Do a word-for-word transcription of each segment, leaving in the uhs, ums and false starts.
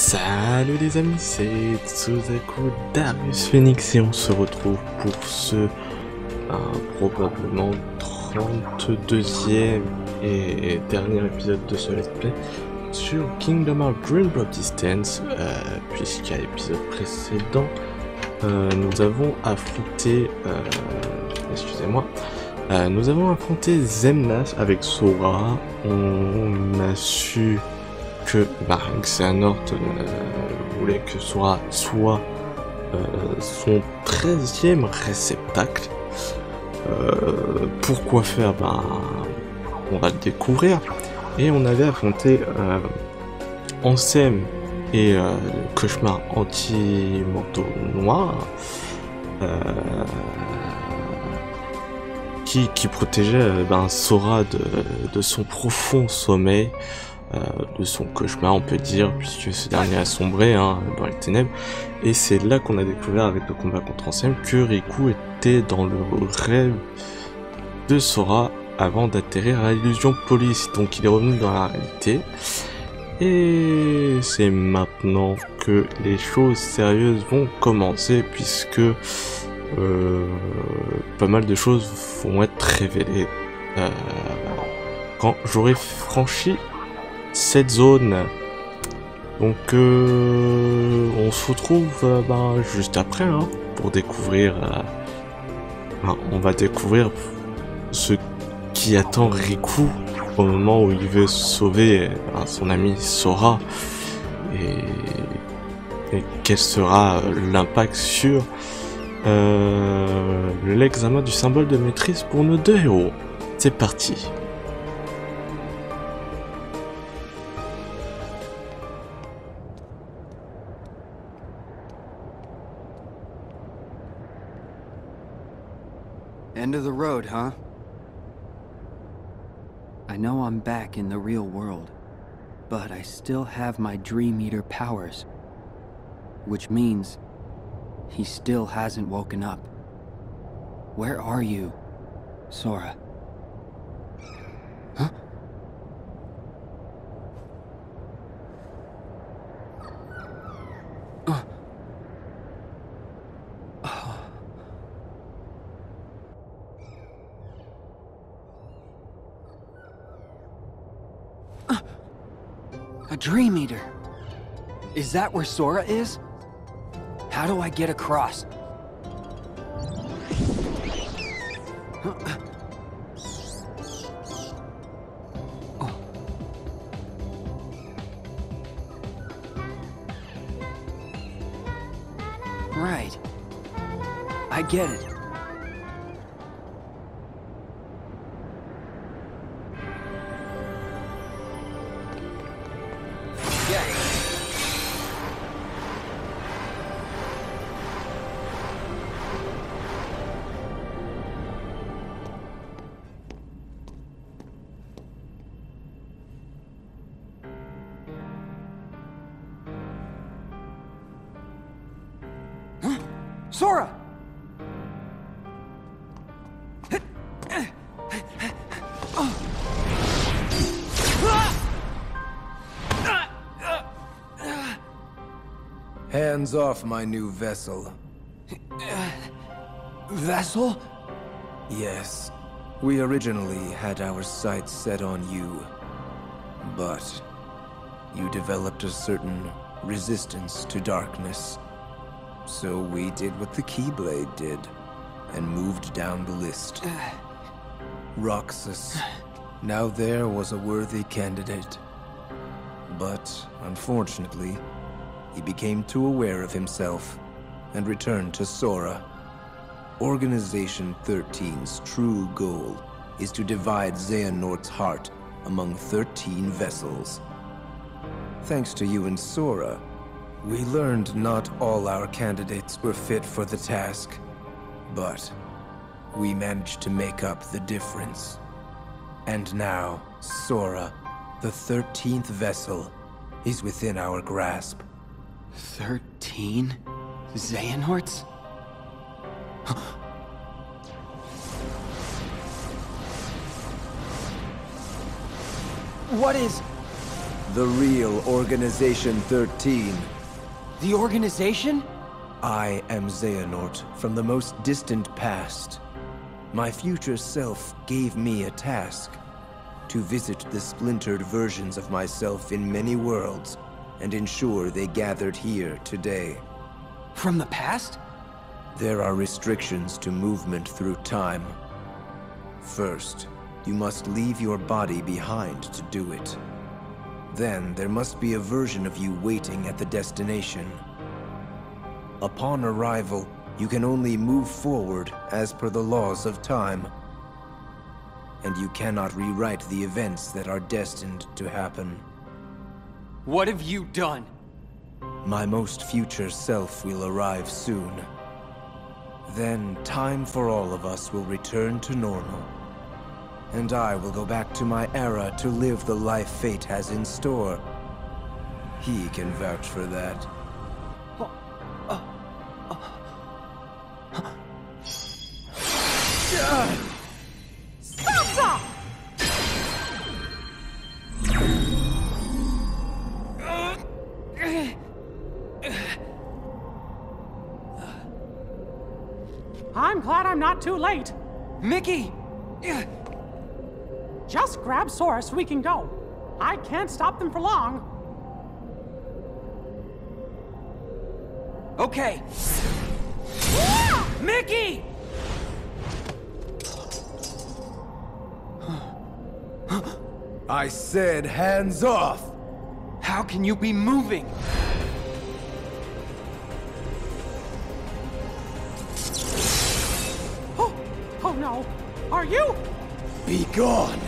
Salut les amis, c'est Tsuzaku Darius Phoenix et on se retrouve pour ce euh, probablement trente-deuxième et dernier épisode de ce let's play sur Kingdom Hearts Dream Drop Distance, euh, puisqu'à l'épisode précédent euh, nous avons affronté, euh, excusez-moi, euh, nous avons affronté Xemnas avec Sora. On a su que bah, Xehanort euh, voulait que Sora soit euh, son treizième réceptacle. Euh, pourquoi faire? Bah, on va le découvrir. Et on avait affronté euh, Ansem et euh, le cauchemar anti-manteau noir euh, qui, qui protégeait euh, ben, Sora de, de son profond sommeil. Euh, de son cauchemar, on peut dire, puisque ce dernier a sombré hein, dans les ténèbres. Et c'est là qu'on a découvert avec le combat contre Ansem que Riku était dans le rêve de Sora avant d'atterrir à l'illusion police. Donc il est revenu dans la réalité. Et c'est maintenant que les choses sérieuses vont commencer, puisque euh, pas mal de choses vont être révélées euh, quand j'aurai franchi cette zone. Donc euh, on se retrouve euh, ben, juste après hein, pour découvrir euh, ben, on va découvrir ce qui attend Riku au moment où il veut sauver ben, son ami Sora, et, et quel sera l'impact sur euh, l'examen du symbole de maîtrise pour nos deux héros. C'est parti. End of the road, huh? I know I'm back in the real world, but I still have my Dream Eater powers. Which means he still hasn't woken up. Where are you, Sora? Huh? Uh. A Dream Eater. Is that where Sora is? How do I get across? Huh? Oh. Right. I get it. Sora! Hands off my new vessel. Vessel? Yes. We originally had our sights set on you. But you developed a certain resistance to darkness. So we did what the Keyblade did, and moved down the list. Roxas. Now there was a worthy candidate. But, unfortunately, he became too aware of himself, and returned to Sora. Organization thirteen's true goal is to divide Xehanort's heart among thirteen vessels. Thanks to you and Sora, we learned not all our candidates were fit for the task, but we managed to make up the difference. And now, Sora, the thirteenth vessel, is within our grasp. Thirteen Xehanorts? What is The real Organization thirteen. The organization? I am Xehanort from the most distant past. My future self gave me a task. To visit the splintered versions of myself in many worlds and ensure they gathered here today. From the past? There are restrictions to movement through time. First, you must leave your body behind to do it. Then there must be a version of you waiting at the destination. Upon arrival, you can only move forward as per the laws of time. And you cannot rewrite the events that are destined to happen. What have you done? My most future self will arrive soon. Then time for all of us will return to normal. And I will go back to my era to live the life fate has in store. He can vouch for that. Stop! I'm glad I'm not too late. Mickey! Just grab Sora so we can go. I can't stop them for long. Okay. Mickey! I said hands off! How can you be moving? Oh, oh no. Are you? Be gone!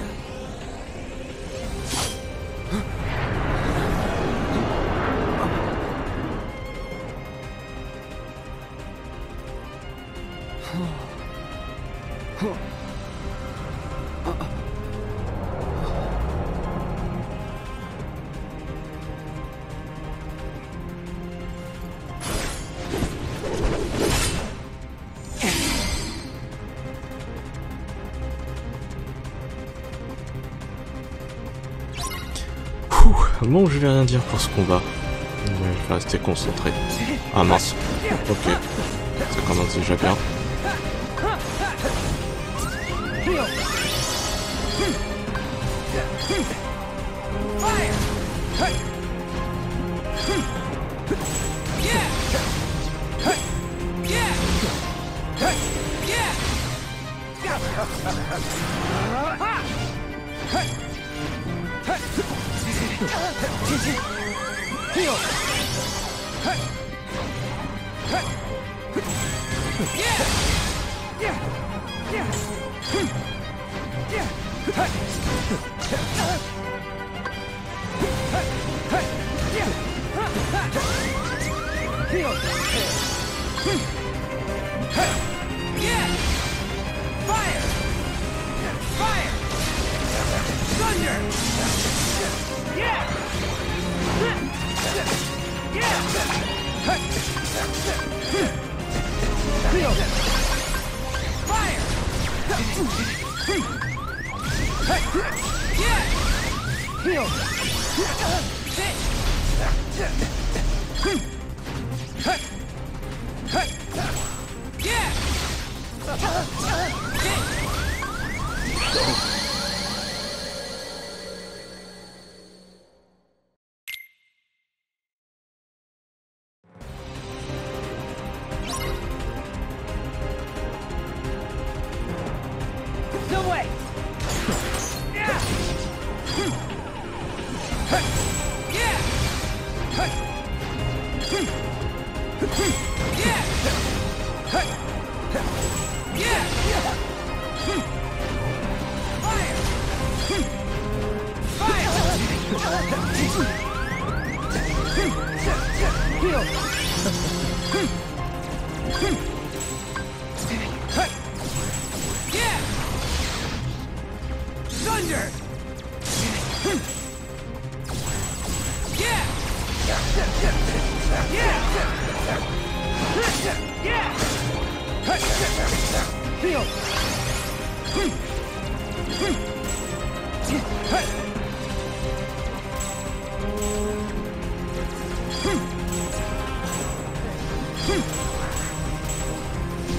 Bon, je vais rien dire pour ce combat. Je vais rester concentré. Ah mince. Ok. Ça commence déjà bien.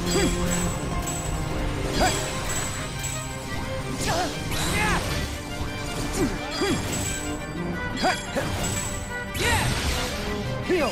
Heal!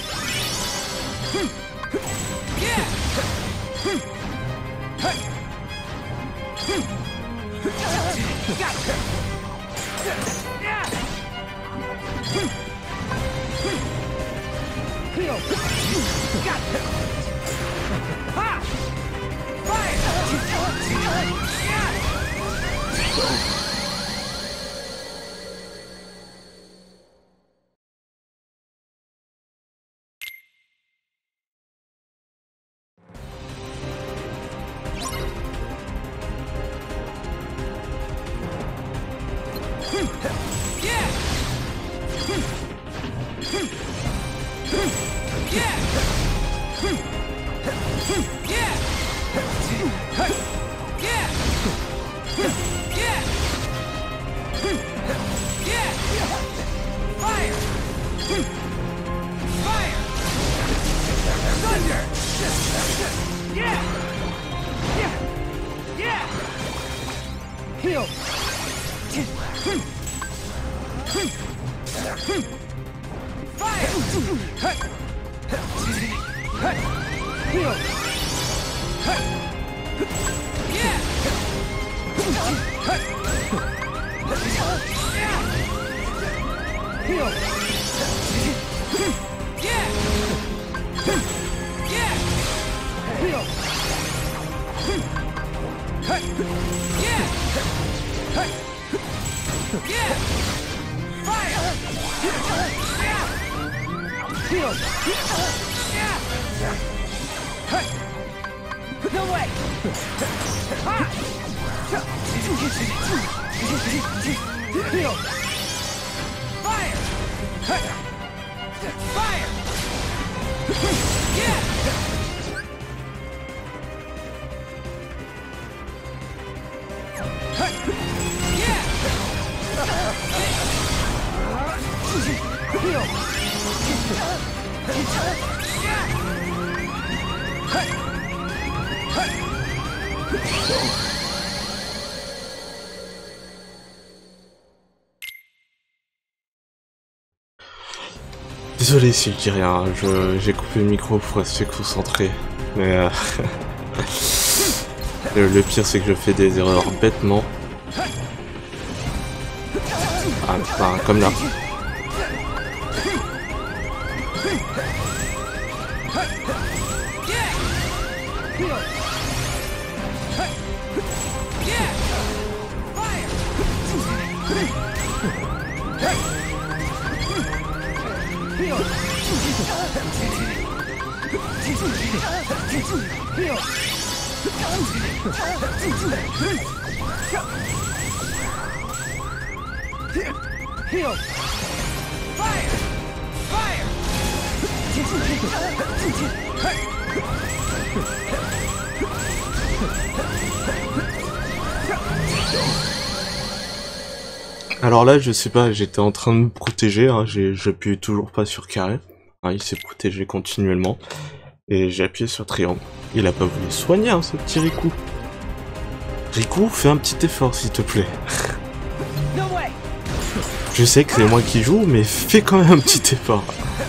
Désolé si je dis rien, je, j'ai coupé le micro pour rester concentré, mais euh, le, le pire c'est que je fais des erreurs bêtement. Ah, enfin, comme là. Heal! Fire! Fire! Alors là, je sais pas, j'étais en train de me protéger, hein, j'appuie toujours pas sur carré. Hein, il s'est protégé continuellement. Et j'ai appuyé sur triangle. Il a pas voulu soigner, hein, ce petit Riku. Riku, fais un petit effort, s'il te plaît. Je sais que c'est moi qui joue, mais fais quand même un petit effort.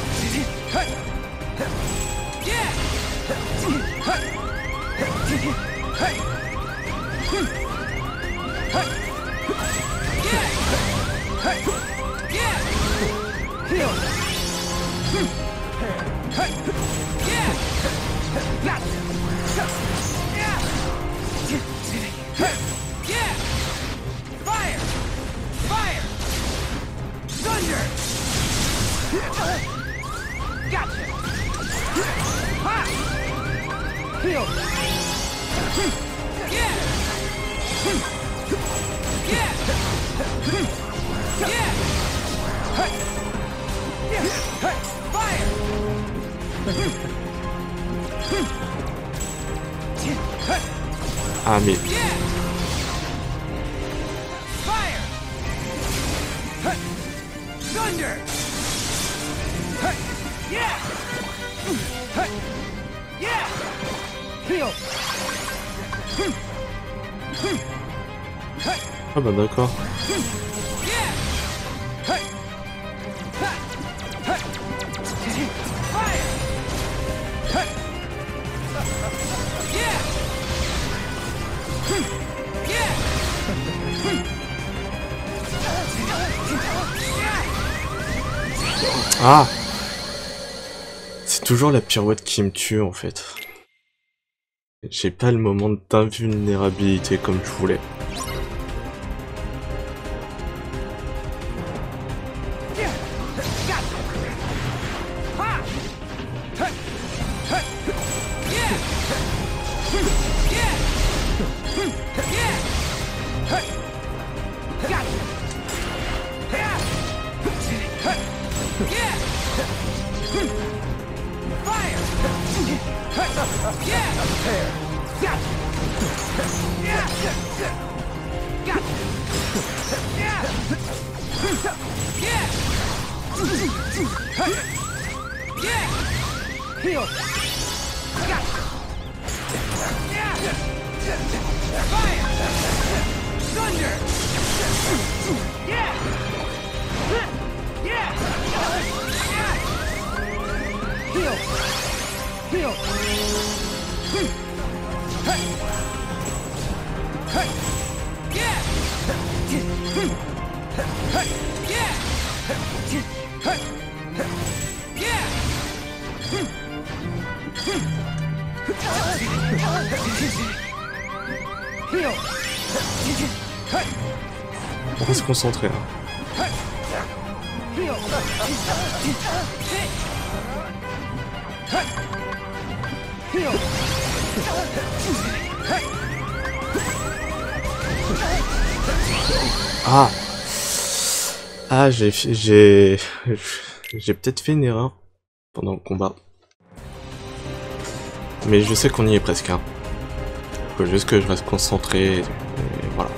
Ah mais... Ah bah d'accord. Ah! C'est toujours la pirouette qui me tue en fait. J'ai pas le moment d'invulnérabilité comme je voulais. On va se concentrer. Hein. Ah, ah, j'ai, j'ai, j'ai peut-être fait une erreur pendant le combat, mais je sais qu'on y est presque. Hein. Faut juste que je reste concentré. Et, et voilà.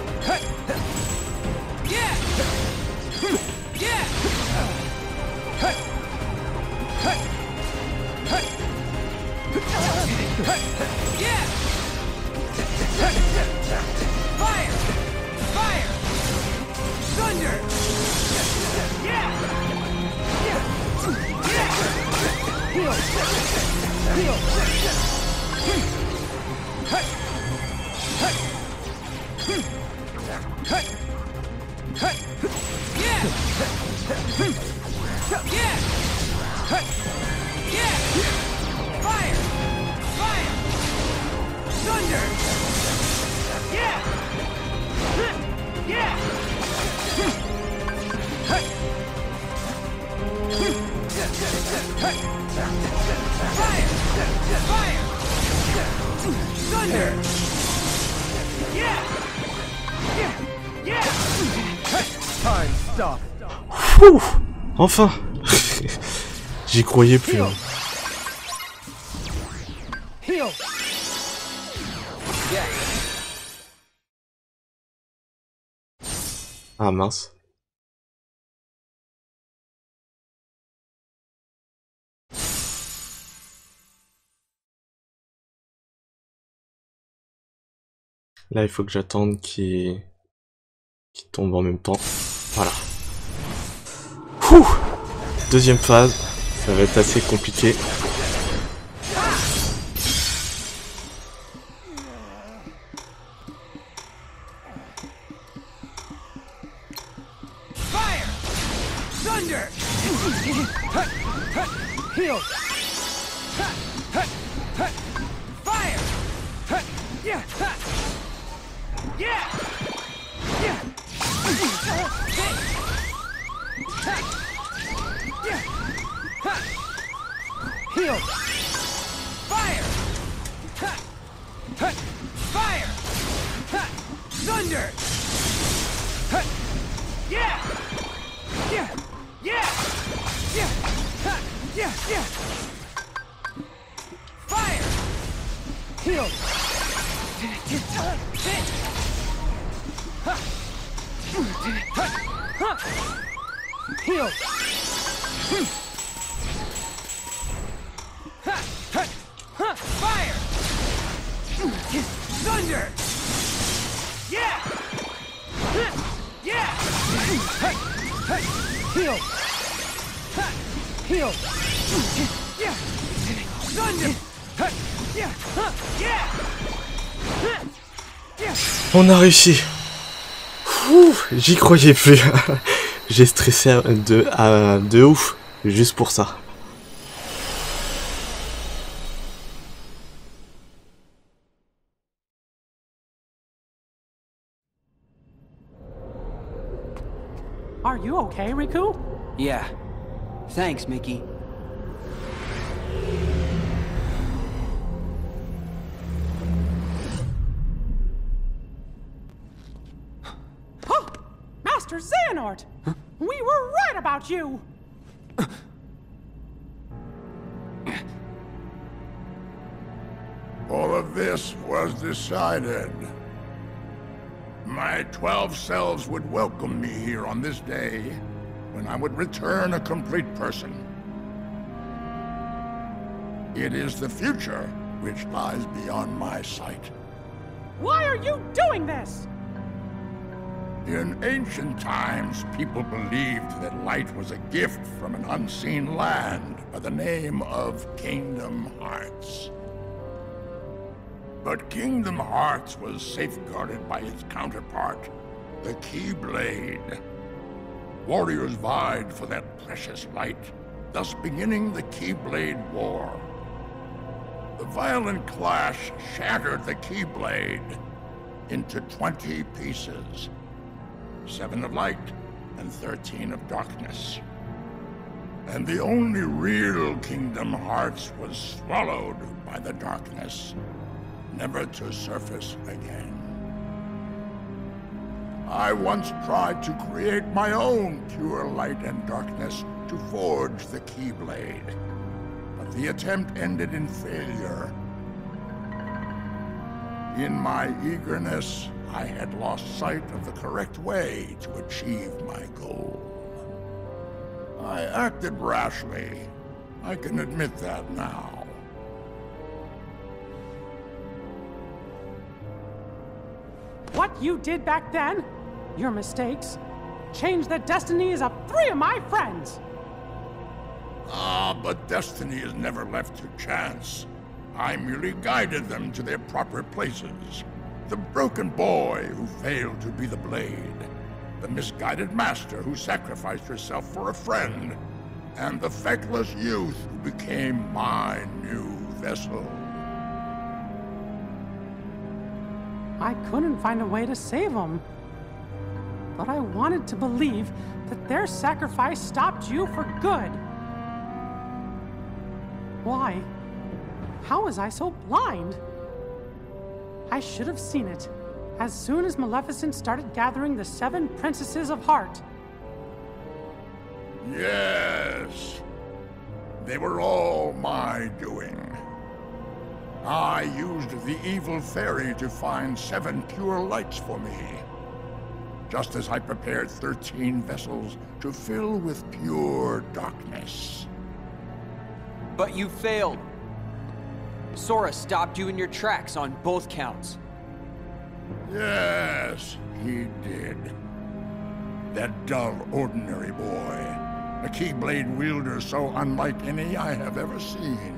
Ouh, enfin. J'y croyais plus. Hein. Ah mince. Là, il faut que j'attende qu'il qu'il tombe en même temps. Voilà. Ouh, deuxième phase, ça va être assez compliqué. Thunder! Yeah! Yeah! Heal! Heal! Yeah! Thunder! Yeah! Yeah! On a réussi. Ouh, j'y croyais plus. J'ai stressé de, à, de ouf, juste pour ça. Are you okay, Riku? Yeah. Thanks, Mickey. Huh! Master Xehanort! Huh? We were right about you! All of this was decided. My twelve selves would welcome me here on this day, when I would return a complete person. It is the future which lies beyond my sight. Why are you doing this? In ancient times, people believed that light was a gift from an unseen land by the name of Kingdom Hearts. But Kingdom Hearts was safeguarded by its counterpart, the Keyblade. Warriors vied for that precious light, thus beginning the Keyblade War. The violent clash shattered the Keyblade into twenty pieces. Seven of light and thirteen of darkness. And the only real Kingdom Hearts was swallowed by the darkness, never to surface again. I once tried to create my own pure light and darkness to forge the Keyblade, but the attempt ended in failure. In my eagerness, I had lost sight of the correct way to achieve my goal. I acted rashly. I can admit that now. What you did back then, your mistakes, changed the destinies of three of my friends. Ah, but destiny is never left to chance. I merely guided them to their proper places. The broken boy who failed to be the blade, the misguided master who sacrificed herself for a friend, and the feckless youth who became my new vessel. I couldn't find a way to save them. But I wanted to believe that their sacrifice stopped you for good. Why? How was I so blind? I should have seen it as soon as Maleficent started gathering the seven princesses of heart. Yes. They were all my doing. I used the evil fairy to find seven pure lights for me, just as I prepared thirteen vessels to fill with pure darkness. But you failed. Sora stopped you in your tracks on both counts. Yes, he did. That dull, ordinary boy. A Keyblade wielder so unlike any I have ever seen.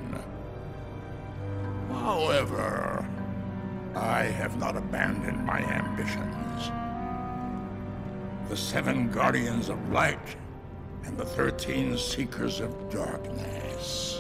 However, I have not abandoned my ambitions. The seven Guardians of Light and the thirteen Seekers of Darkness.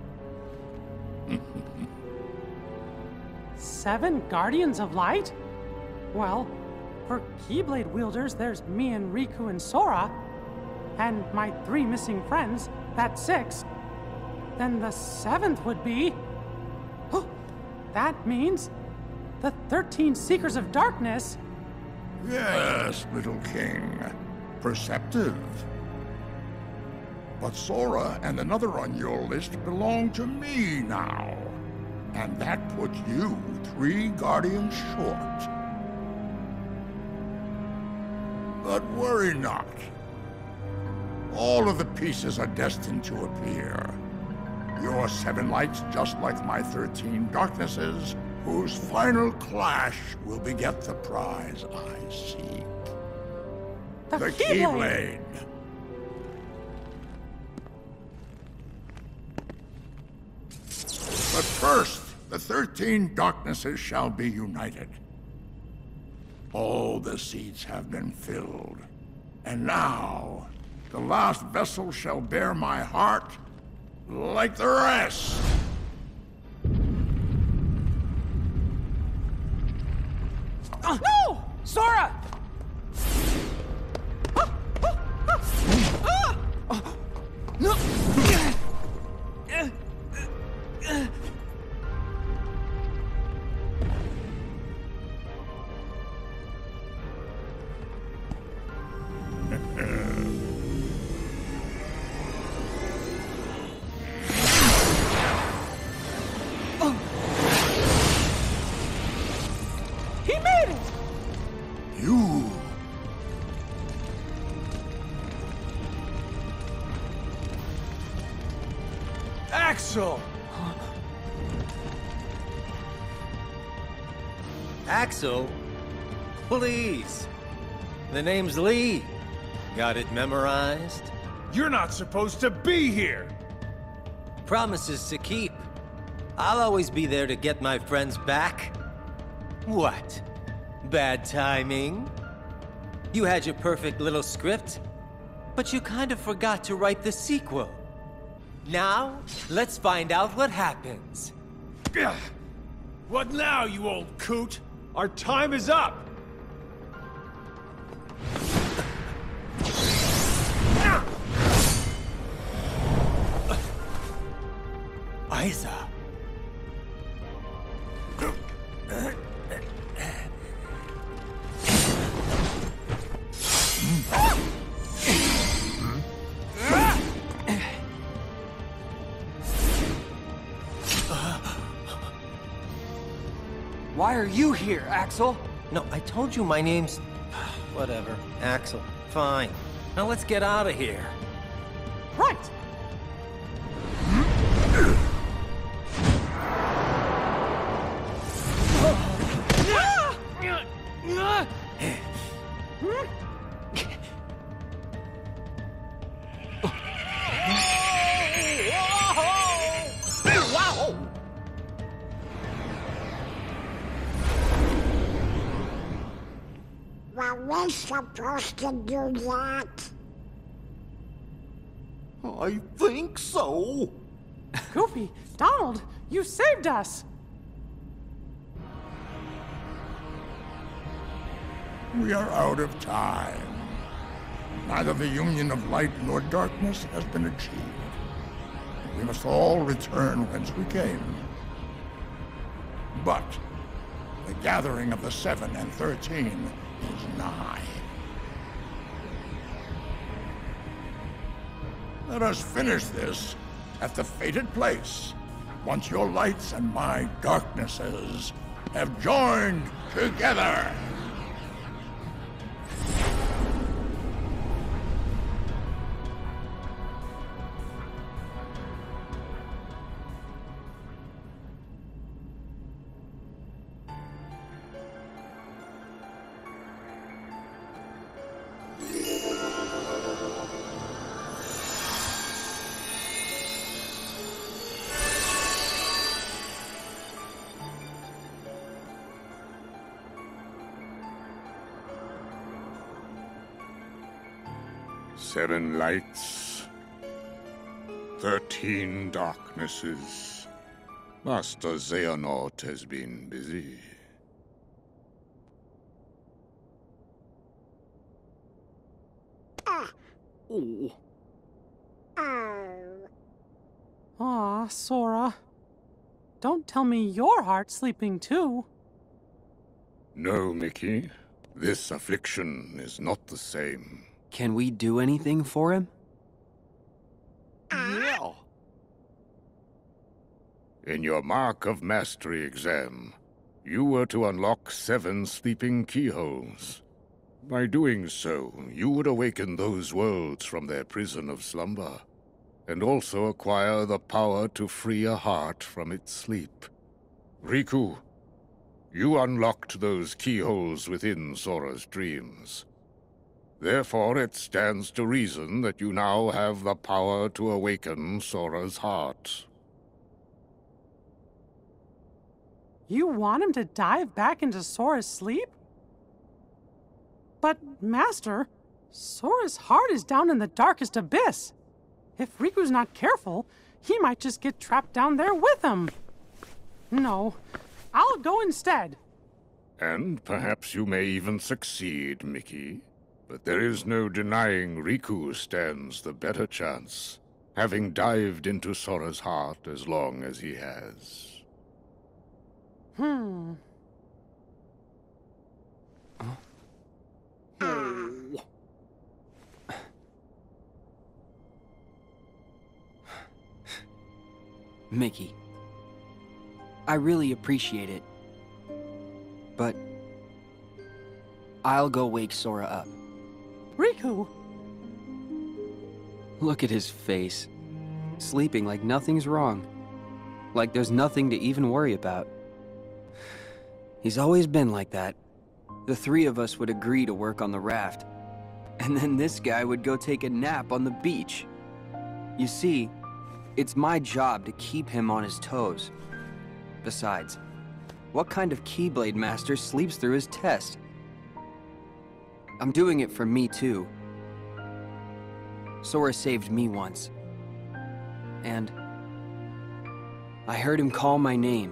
Seven Guardians of Light? Well, for Keyblade wielders, there's me and Riku and Sora. And my three missing friends, that's six. Then the seventh would be... Oh, that means the thirteen Seekers of Darkness. Yes, little king. Perceptive. But Sora and another on your list belong to me now. And that puts you three Guardians short. But worry not. All of the pieces are destined to appear. Your seven lights, just like my thirteen darknesses, whose final clash will beget the prize I seek. The, The Keyblade! Keyblade! But first, the thirteen darknesses shall be united. All the seats have been filled. And now, the last vessel shall bear my heart like the rest. Uh, no! Sora! No! He made it! You... Axel! Axel? Please. The name's Lee. Got it memorized? You're not supposed to be here! Promises to keep. I'll always be there to get my friends back. What? Bad timing? You had your perfect little script, but you kind of forgot to write the sequel. Now, let's find out what happens. Ugh. What now, you old coot? Our time is up! Aiza. Why are you here, Axel? No, I told you my name's... Whatever. Axel. Fine. Now let's get out of here. Right! Were we supposed to do that? I think so. Goofy, Donald, you saved us! We are out of time. Neither the union of light nor darkness has been achieved. We must all return whence we came. But the gathering of the Seven and Thirteen is nigh. Let us finish this at the fated place, once your lights and my darknesses have joined together. Seven lights, thirteen darknesses. Master Xehanort has been busy. Ah. Oh. Oh. Aw, Sora. Don't tell me your heart's sleeping too. No, Mickey. This affliction is not the same. Can we do anything for him? Yeah. In your Mark of Mastery exam, you were to unlock seven sleeping keyholes. By doing so, you would awaken those worlds from their prison of slumber, and also acquire the power to free a heart from its sleep. Riku, You unlocked those keyholes within Sora's dreams. Therefore, it stands to reason that you now have the power to awaken Sora's heart. You want him to dive back into Sora's sleep? But, Master, Sora's heart is down in the darkest abyss. If Riku's not careful, he might just get trapped down there with him. No, I'll go instead. And perhaps you may even succeed, Mickey. But there is no denying Riku stands the better chance, having dived into Sora's heart as long as he has. Hmm. Oh. Mickey, I really appreciate it, but I'll go wake Sora up. Riku! Look at his face, sleeping like nothing's wrong, like there's nothing to even worry about. He's always been like that. The three of us would agree to work on the raft, and then this guy would go take a nap on the beach. You see, it's my job to keep him on his toes. Besides, what kind of Keyblade master sleeps through his test? I'm doing it for me too. Sora saved me once. And I heard him call my name.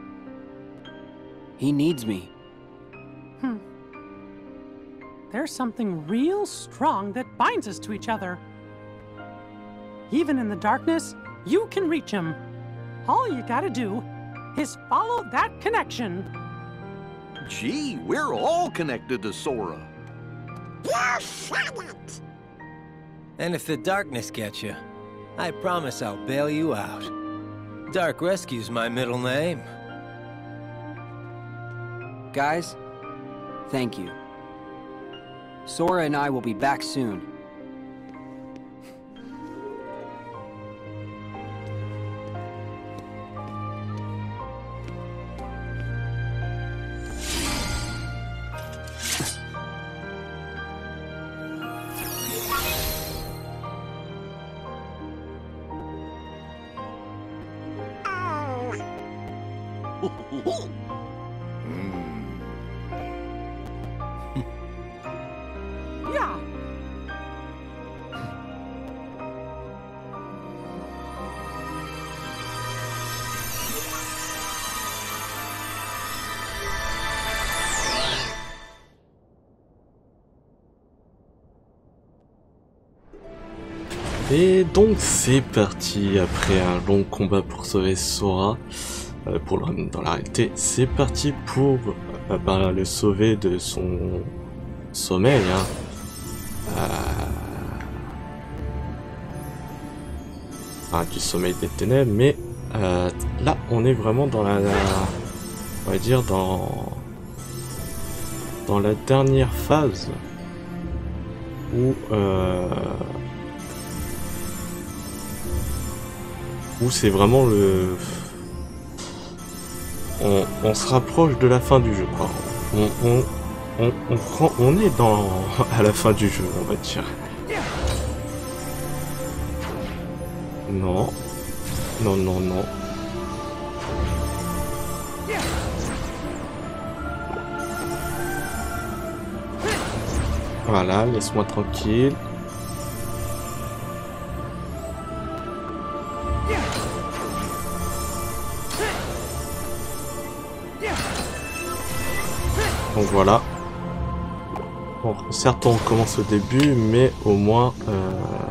He needs me. Hmm. There's something real strong that binds us to each other. Even in the darkness, you can reach him. All you gotta do is follow that connection. Gee, we're all connected to Sora. You said it! And if the darkness gets you, I promise I'll bail you out. Dark Rescue's my middle name. Guys, thank you. Sora and I will be back soon. Yeah. Et donc c'est parti, après un long combat pour sauver Sora, euh, pour le ramener dans la réalité, c'est parti pour euh, bah, le sauver de son sommeil. Hein. Euh... Enfin, du sommeil des ténèbres, mais euh, là on est vraiment dans la, la... on va dire dans dans la dernière phase où euh... où c'est vraiment le... On, on se rapproche de la fin du jeu, quoi. On, on, on, on, prend, on est dans à la fin du jeu, on va dire. Non. Non, non, non. Voilà, laisse-moi tranquille. Donc voilà. Bon, certes on commence au début, mais au moins... Euh...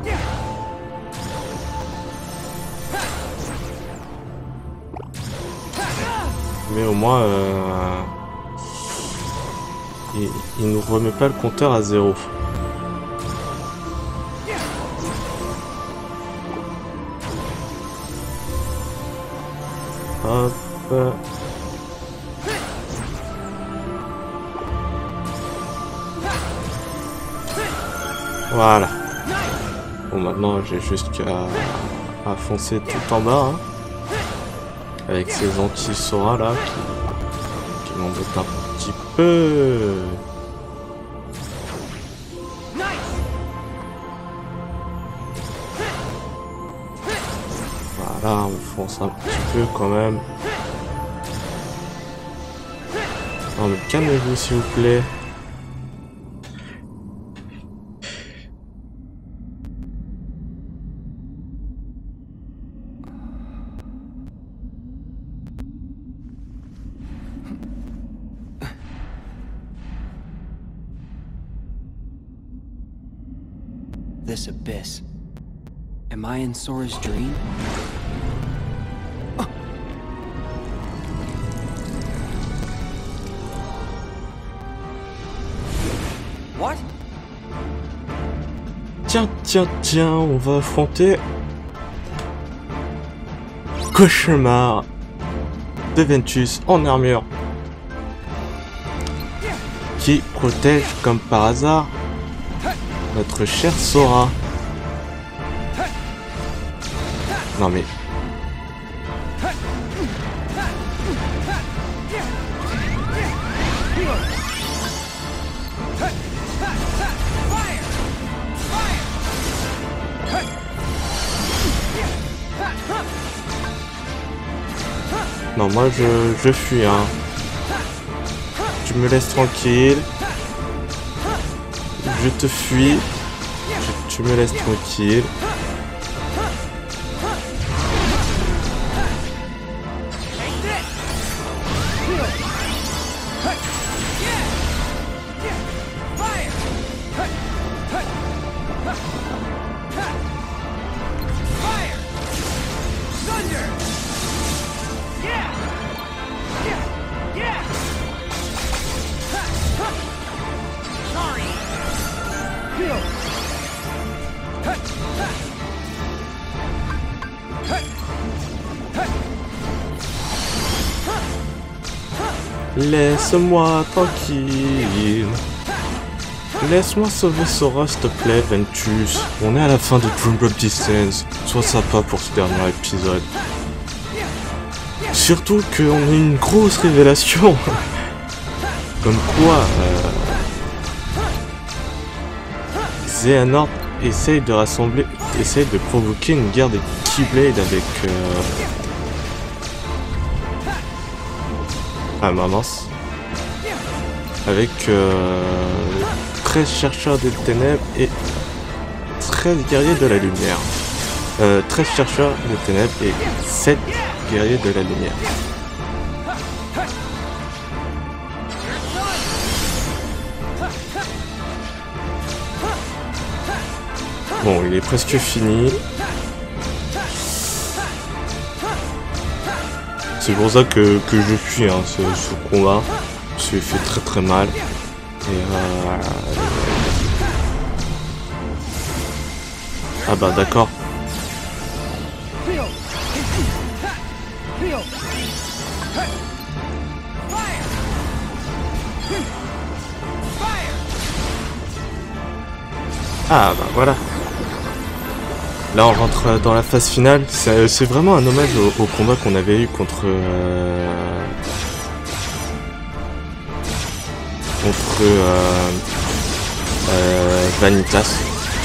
Mais au moins... Euh... Il, il nous remet pas le compteur à zéro. Hop... Voilà. Bon, maintenant j'ai juste qu'à à foncer tout en bas, hein, avec ces anti-Sora là qui, qui qui m'embête un petit peu. Voilà, on fonce un petit peu quand même. Non mais calmez-vous s'il vous plaît. This abyss. Am I in Sora's dream? Oh. What? Tiens, tiens, tiens, on va affronter Cauchemar de Ventus en armure qui protège comme par hasard notre chère Sora. Non mais... Non, moi je, je fuis, hein. Tu me laisses tranquille. Je te fuis. Tu, tu me laisses tranquille. Laisse-moi tranquille. Laisse-moi sauver Sora, s'il te plaît, Ventus. On est à la fin de Dream Drop Distance. Sois sympa pour ce dernier épisode. Surtout qu'on a une grosse révélation. Comme quoi, euh, Xehanort essaye de rassembler, essaye de provoquer une guerre des Keyblade avec... Euh, Ah mince. Avec euh, treize chercheurs des ténèbres et treize guerriers de la lumière. Euh, treize chercheurs des ténèbres et sept guerriers de la lumière. Bon, il est presque fini. C'est pour ça que, que je fuis hein, ce, ce combat. Parce qu'il fait très très mal. Et euh... Ah bah d'accord. Ah bah voilà. Là on rentre dans la phase finale, c'est vraiment un hommage au, au combat qu'on avait eu contre euh, contre euh, euh, Vanitas.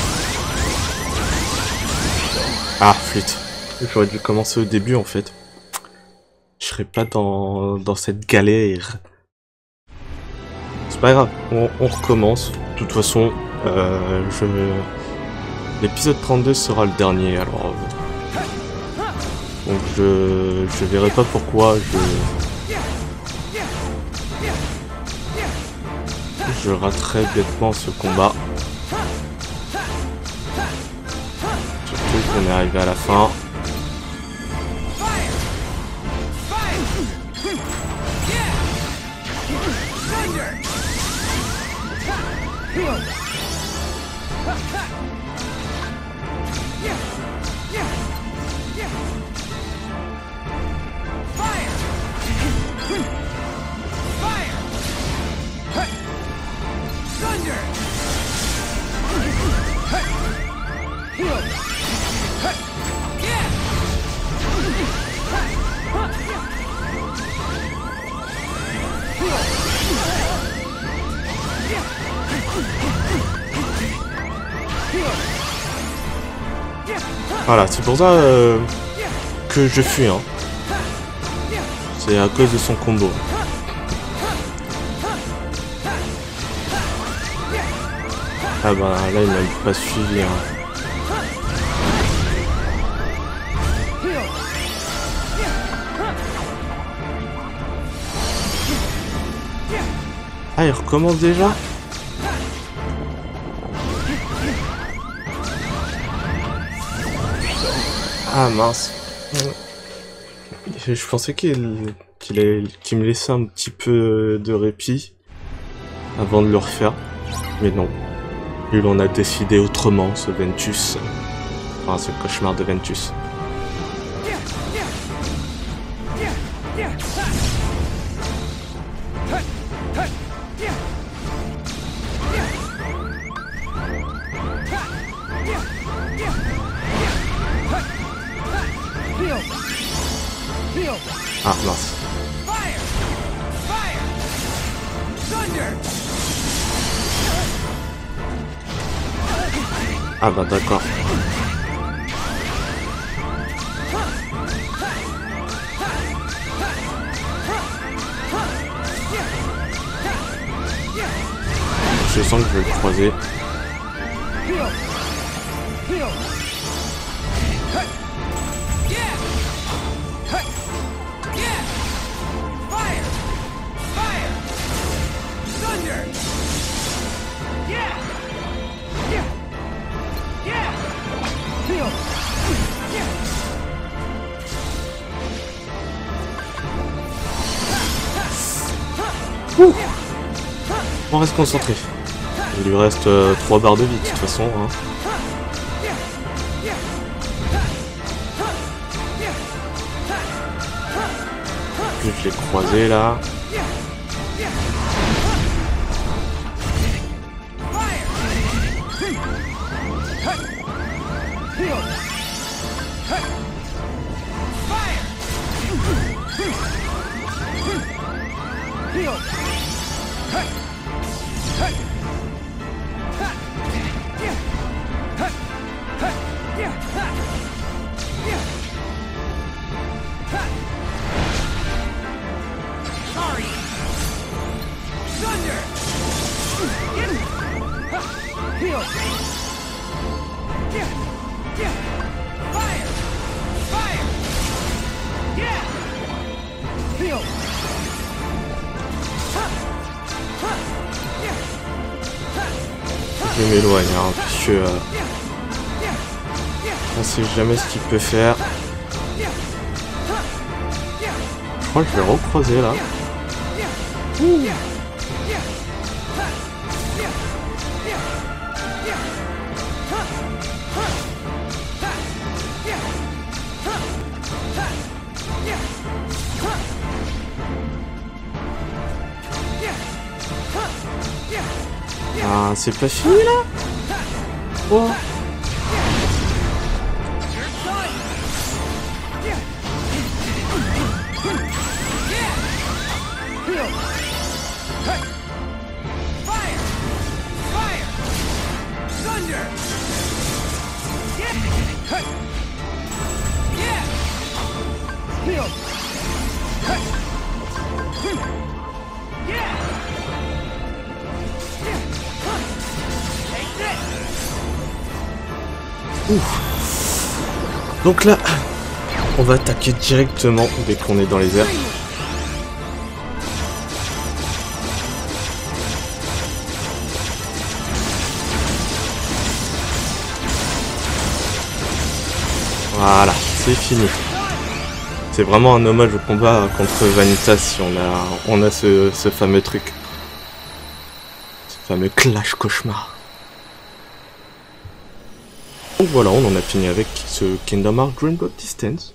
Ah flûte, j'aurais dû commencer au début en fait. Je serais pas dans, dans cette galère. C'est pas grave, on, on recommence. De toute façon, euh, je l'épisode trente-deux sera le dernier, alors... Donc je... je verrai pas pourquoi je... Je raterai bêtement ce combat. Surtout qu'on est arrivé à la fin. Voilà, c'est pour ça euh, que je fuis. Hein. C'est à cause de son combo. Ah bah là il m'a pas suivi. Hein. Ah il recommence déjà? Ah mince. Je pensais qu'il qu'il allait- qu'il me laissait un petit peu de répit avant de le refaire, mais non. Il en a décidé autrement, ce Ventus. Enfin, ce cauchemar de Ventus. Ah mince. Ah bah d'accord. Je sens que je vais le croiser. Ouh. On reste concentré. Il lui reste euh, trois barres de vie de toute façon. Hein. Plus je l'ai croisé là. Je m'éloigne, hein, puisque euh, on sait jamais ce qu'il peut faire. Je crois que je vais recroiser là. Ouh. Ah, c'est pas fini là? Oh. Ouf. Donc là, on va attaquer directement dès qu'on est dans les airs. Voilà, c'est fini. C'est vraiment un hommage au combat contre Vanitas si on a, on a ce, ce fameux truc. Ce fameux clash cauchemar. Donc voilà, on en a fini avec ce Kingdom Hearts Rainbow Distance.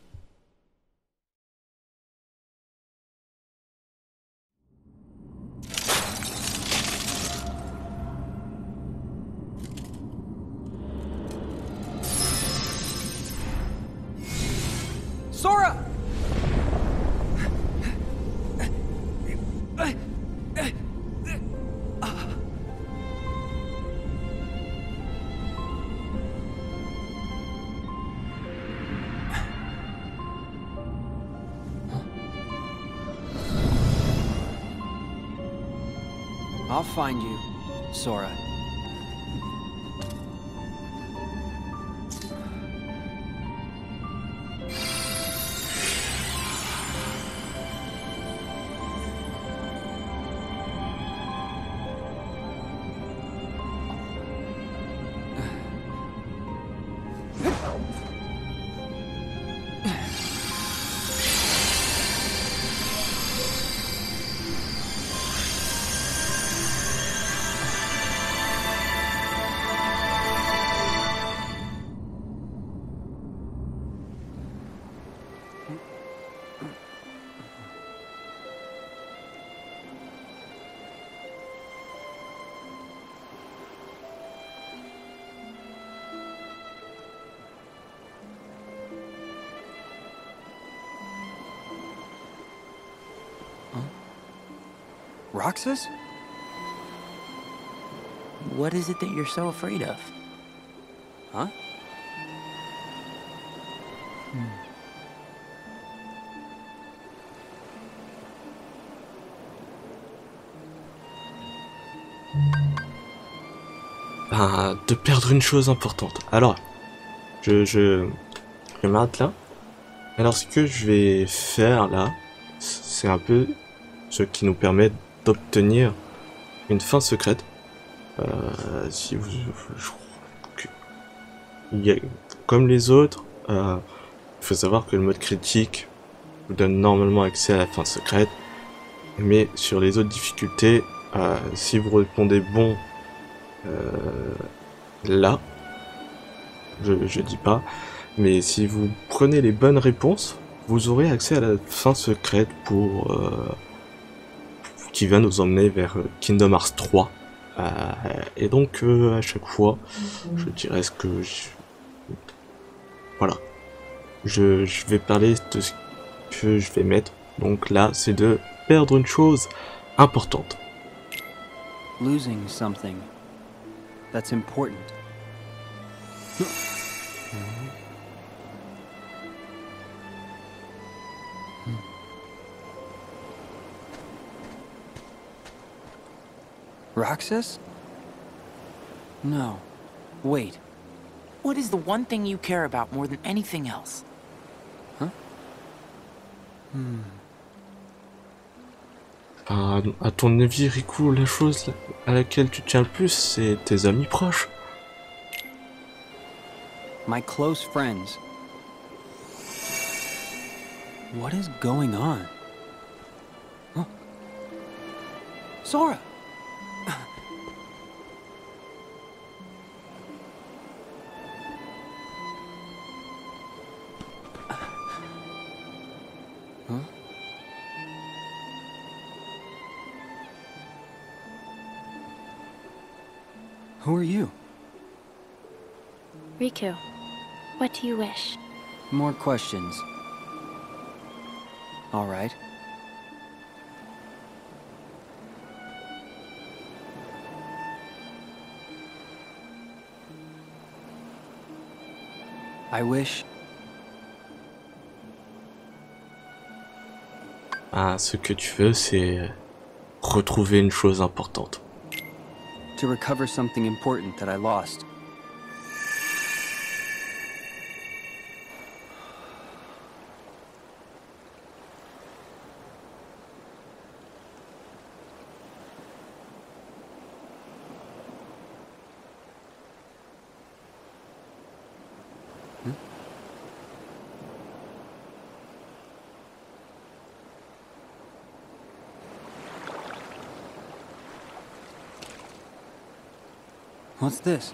Sora! I'll find you, Sora. Roxas? What is it that you're so afraid of? Huh? Hmm. Ben, de perdre une chose importante. Alors, je, je, je m'arrête là. Alors, ce que je vais faire là, c'est un peu ce qui nous permet d'obtenir une fin secrète. Euh, si vous, je, il y a, comme les autres, euh, il faut savoir que le mode critique vous donne normalement accès à la fin secrète, mais sur les autres difficultés, euh, si vous répondez bon euh, là, je, je dis pas, mais si vous prenez les bonnes réponses, vous aurez accès à la fin secrète pour euh, qui va nous emmener vers Kingdom Hearts trois. Euh, et donc euh, à chaque fois, je dirais ce que je... voilà, je, je vais parler de ce que je vais mettre. Donc là, c'est de perdre une chose importante. Losing something that's important. Roxas? No. Wait. What is the one thing you care about more than anything else? Huh? Hmm. À, à ton avis, Riku, la chose à laquelle tu tiens le plus, c'est tes amis proches. My close friends. What is going on? Huh? Sora! Huh? Who are you? Riku, what do you wish? More questions. All right. I wish... Ah, ce que tu veux, c'est retrouver une chose importante. To recover something important that I lost. Hmm? What's this?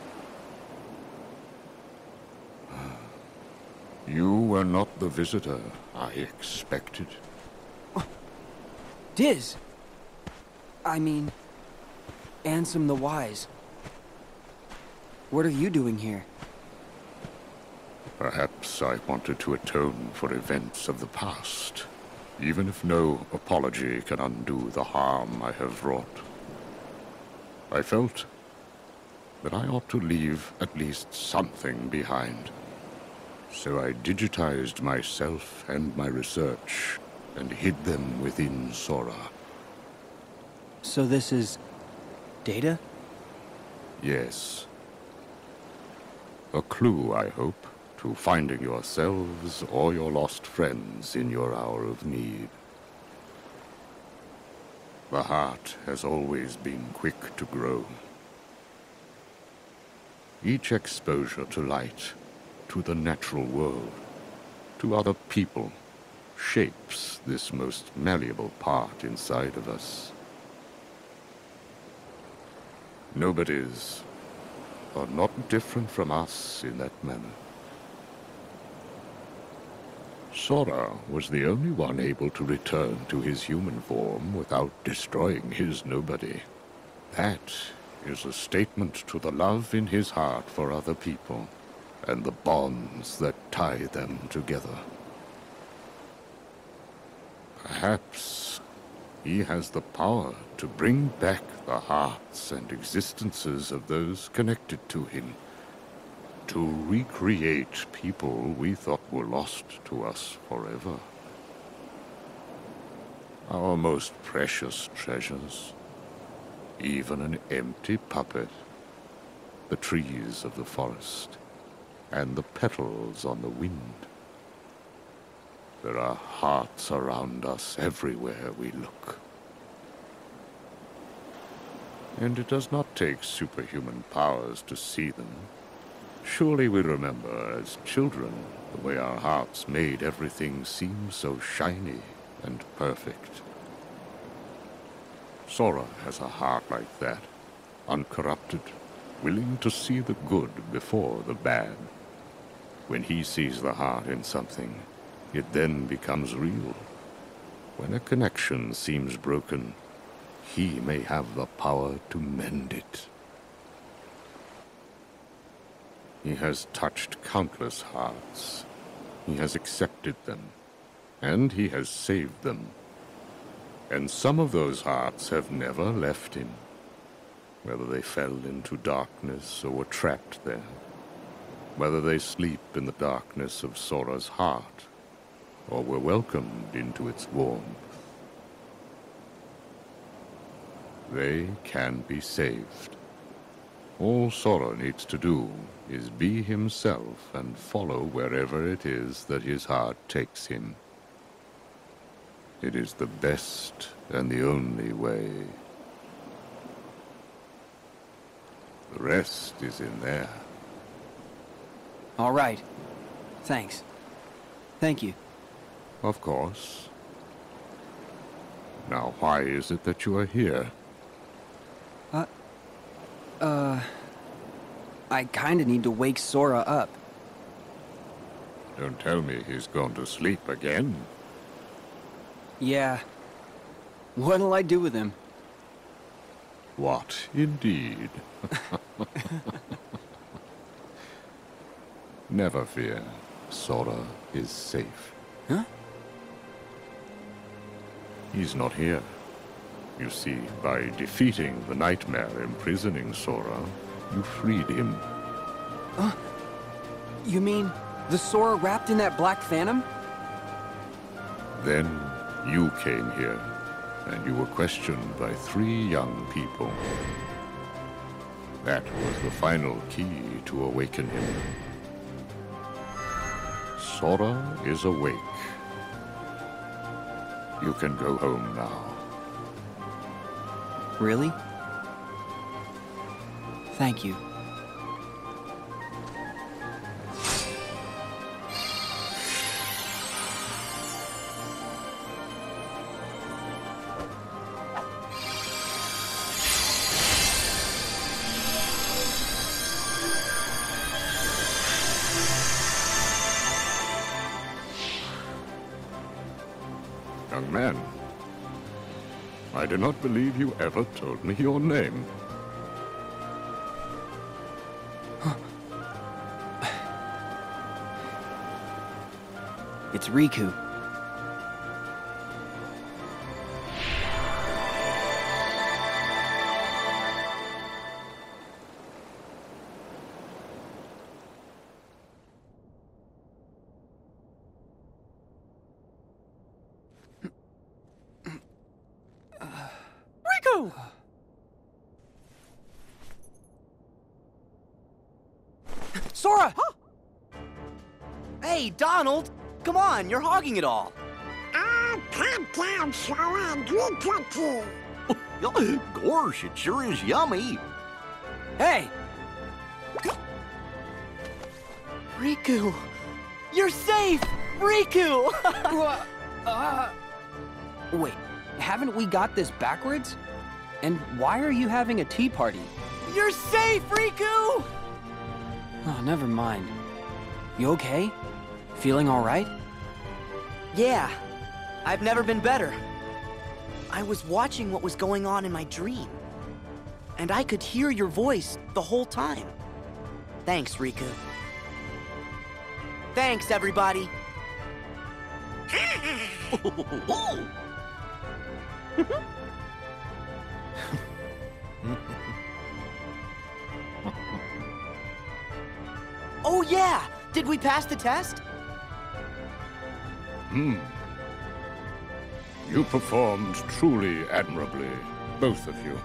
You were not the visitor I expected. Diz! I mean, Ansem the Wise. What are you doing here? Perhaps I wanted to atone for events of the past, even if no apology can undo the harm I have wrought. I felt that I ought to leave at least something behind. So I digitized myself and my research and hid them within Sora. So this is... data? Yes. A clue, I hope, to finding yourselves or your lost friends in your hour of need. The heart has always been quick to grow. Each exposure to light, to the natural world, to other people, shapes this most malleable part inside of us. Nobody's are not different from us in that manner. Sora was the only one able to return to his human form without destroying his nobody. That is a statement to the love in his heart for other people, and the bonds that tie them together. Perhaps he has the power to bring back the hearts and existences of those connected to him, to recreate people we thought were lost to us forever. Our most precious treasures, even an empty puppet, the trees of the forest, and the petals on the wind. There are hearts around us everywhere we look. And it does not take superhuman powers to see them. Surely we remember as children the way our hearts made everything seem so shiny and perfect. Sora has a heart like that, uncorrupted, willing to see the good before the bad. When he sees the heart in something, it then becomes real. When a connection seems broken, he may have the power to mend it. He has touched countless hearts. He has accepted them, and he has saved them. And some of those hearts have never left him, whether they fell into darkness or were trapped there, whether they sleep in the darkness of Sora's heart, or were welcomed into its warmth. They can be saved. All Sora needs to do is be himself and follow wherever it is that his heart takes him. It is the best and the only way. The rest is in there. All right. Thanks. Thank you. Of course. Now, why is it that you are here? Uh... Uh... I kinda need to wake Sora up. Don't tell me he's gone to sleep again. Yeah. What'll I do with him? What, indeed? Never fear. Sora is safe. Huh? He's not here. You see, by defeating the nightmare imprisoning Sora, you freed him. Huh? You mean the Sora wrapped in that black phantom? Then you came here, and you were questioned by three young people. That was the final key to awaken him. Sora is awake. You can go home now. Really? Thank you. Young man, I do not believe you ever told me your name. It's Riku. Riku! Riku! Sora! Huh? Hey, Donald! Come on, you're hogging it all. Oh, calm down, Sora, and drink your tea. Gosh, it sure is yummy. Hey! Riku! You're safe! Riku! uh, wait, haven't we got this backwards? And why are you having a tea party? You're safe, Riku! Oh, never mind. You okay? Feeling all right? Yeah, I've never been better. I was watching what was going on in my dream, and I could hear your voice the whole time. Thanks, Riku. Thanks, everybody. Oh yeah! Did we pass the test? Hmm. You performed truly admirably, both of you.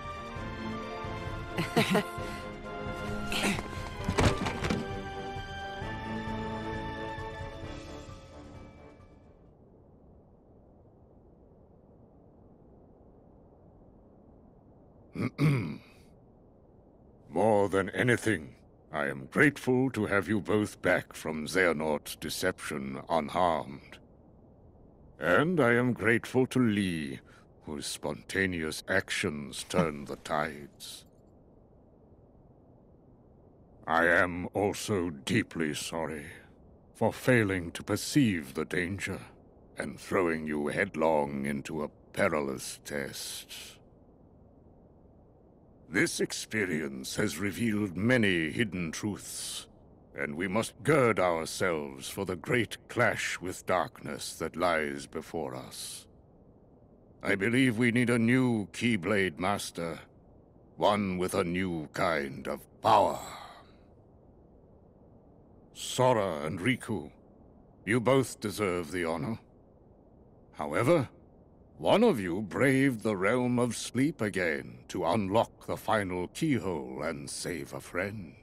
More than anything, I am grateful to have you both back from Xehanort's deception unharmed. And I am grateful to Lee, whose spontaneous actions turned the tides. I am also deeply sorry for failing to perceive the danger and throwing you headlong into a perilous test. This experience has revealed many hidden truths, and we must gird ourselves for the great clash with darkness that lies before us. I believe we need a new Keyblade Master, one with a new kind of power. Sora and Riku, you both deserve the honor. However, one of you braved the realm of sleep again to unlock the final keyhole and save a friend.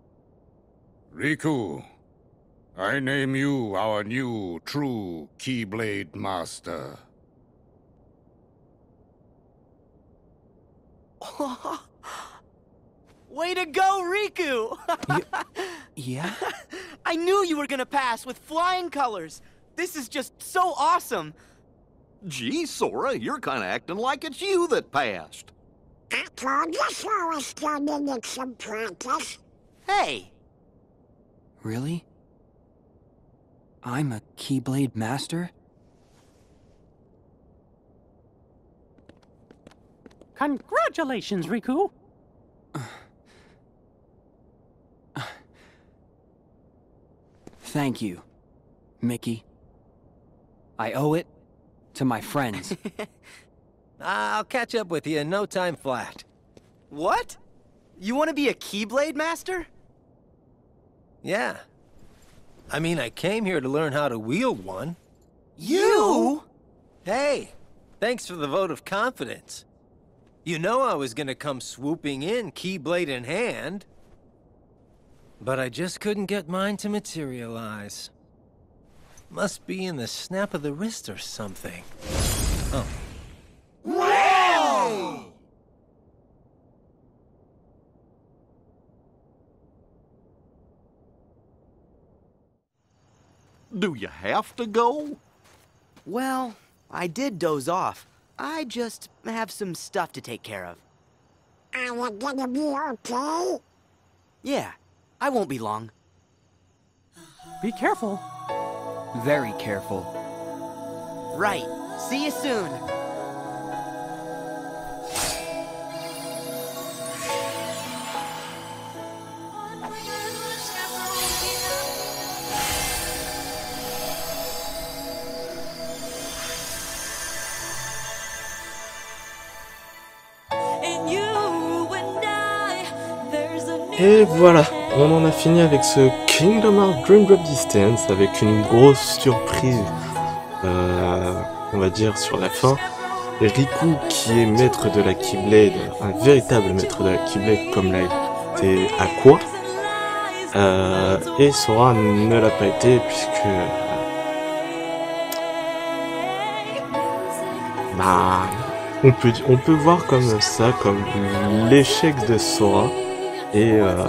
Riku, I name you our new true Keyblade Master. Way to go, Riku! Y yeah? I knew you were gonna pass with flying colors. This is just so awesome. Gee, Sora, you're kinda acting like it's you that passed. I told you Sora still needed some practice. Hey! Really? I'm a Keyblade Master? Congratulations, Riku! Thank you, Mickey. I owe it to my friends. I'll catch up with you in no time flat. What? You want to be a Keyblade Master? Yeah. I mean, I came here to learn how to wield one. You? Hey, thanks for the vote of confidence. You know I was gonna come swooping in, Keyblade in hand. But I just couldn't get mine to materialize. Must be in the snap of the wrist or something. Oh. Wow! Do you have to go? Well, I did doze off. I just have some stuff to take care of. Are you gonna be okay? Yeah, I won't be long. Be careful. Very careful. Right. See you soon. Et voilà, on en a fini avec ce Kingdom Hearts Dream Drop Distance avec une grosse surprise, euh, on va dire, sur la fin. Riku qui est maître de la Keyblade, un véritable maître de la Keyblade comme l'a été Aqua, euh, et Sora ne l'a pas été puisque euh, bah, on peut on peut voir comme ça comme l'échec de Sora et euh,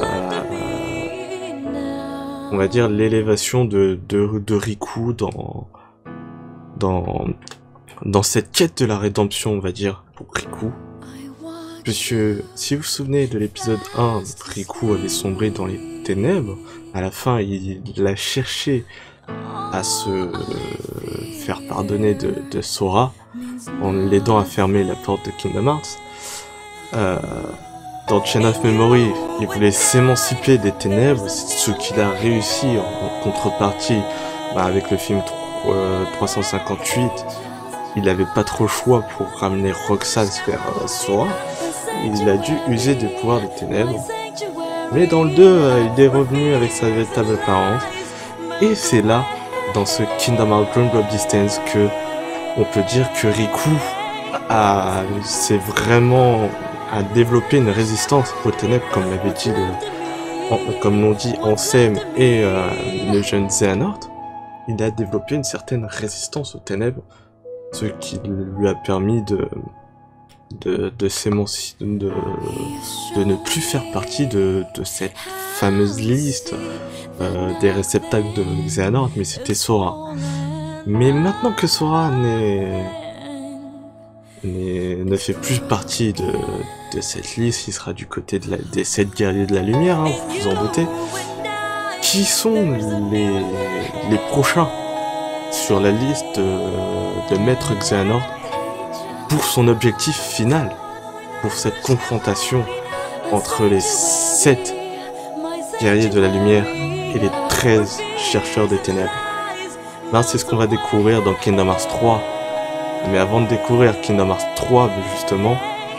on va dire l'élévation de, de de Riku dans dans dans cette quête de la rédemption, on va dire, pour Riku. Puisque, si vous vous souvenez de l'épisode un, Riku avait sombré dans les ténèbres. À la fin, il, il a cherché à se faire pardonner de, de Sora, en l'aidant à fermer la porte de Kingdom Hearts. Euh, dans Chain of Memory, il voulait s'émanciper des ténèbres, ce qu'il a réussi en, en contrepartie bah, avec le film trois cent cinquante-huit. Il n'avait pas trop le choix pour ramener Roxas vers euh, Sora. Il a dû user des pouvoirs des ténèbres. Mais dans le deux, euh, il est revenu avec sa véritable apparence. Et c'est là, dans ce Kingdom Hearts Dream Drop Distance, que on peut dire que Riku a, c'est vraiment a développé une résistance aux ténèbres, comme l'avait dit, le, en, comme l'ont dit Ansem et euh, le jeune Xehanort. Il a développé une certaine résistance aux ténèbres, ce qui lui a permis de de de s'émanciper, de de ne plus faire partie de de cette fameuse liste euh, des réceptacles de Xehanort, mais c'était Sora. Mais maintenant que Sora n'est n'est ne fait plus partie de de cette liste, il sera du côté de la des sept guerriers de la lumière, hein, vous vous en doutez. Qui sont les les prochains sur la liste de, de Maître Xehanort pour son objectif final, pour cette confrontation entre les sept guerriers de la lumière et les treize chercheurs des ténèbres. Ben, c'est ce qu'on va découvrir dans Kingdom Hearts trois. Mais avant de découvrir Kingdom Hearts trois, justement,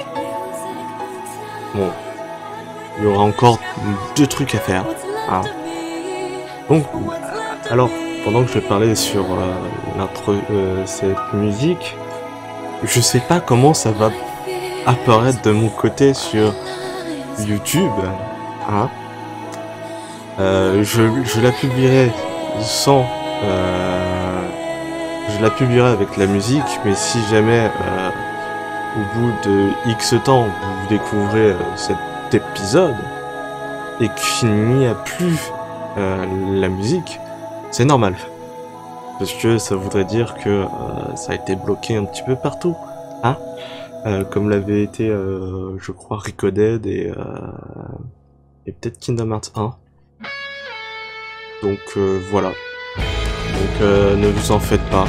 bon, il y aura encore deux trucs à faire, hein. Donc, alors, pendant que je parlais sur euh, l'intro, euh, cette musique, je sais pas comment ça va apparaître de mon côté sur YouTube, hein. Euh, je, je la publierai sans, euh, je la publierai avec la musique, mais si jamais, euh, au bout de X temps, vous découvrez euh, cet épisode et qu'il n'y a plus euh, la musique, c'est normal. Parce que ça voudrait dire que euh, ça a été bloqué un petit peu partout, hein, euh, comme l'avait été, euh, je crois, Recoded et, euh, et peut-être Kingdom Hearts un. Donc euh, voilà. Donc euh, ne vous en faites pas.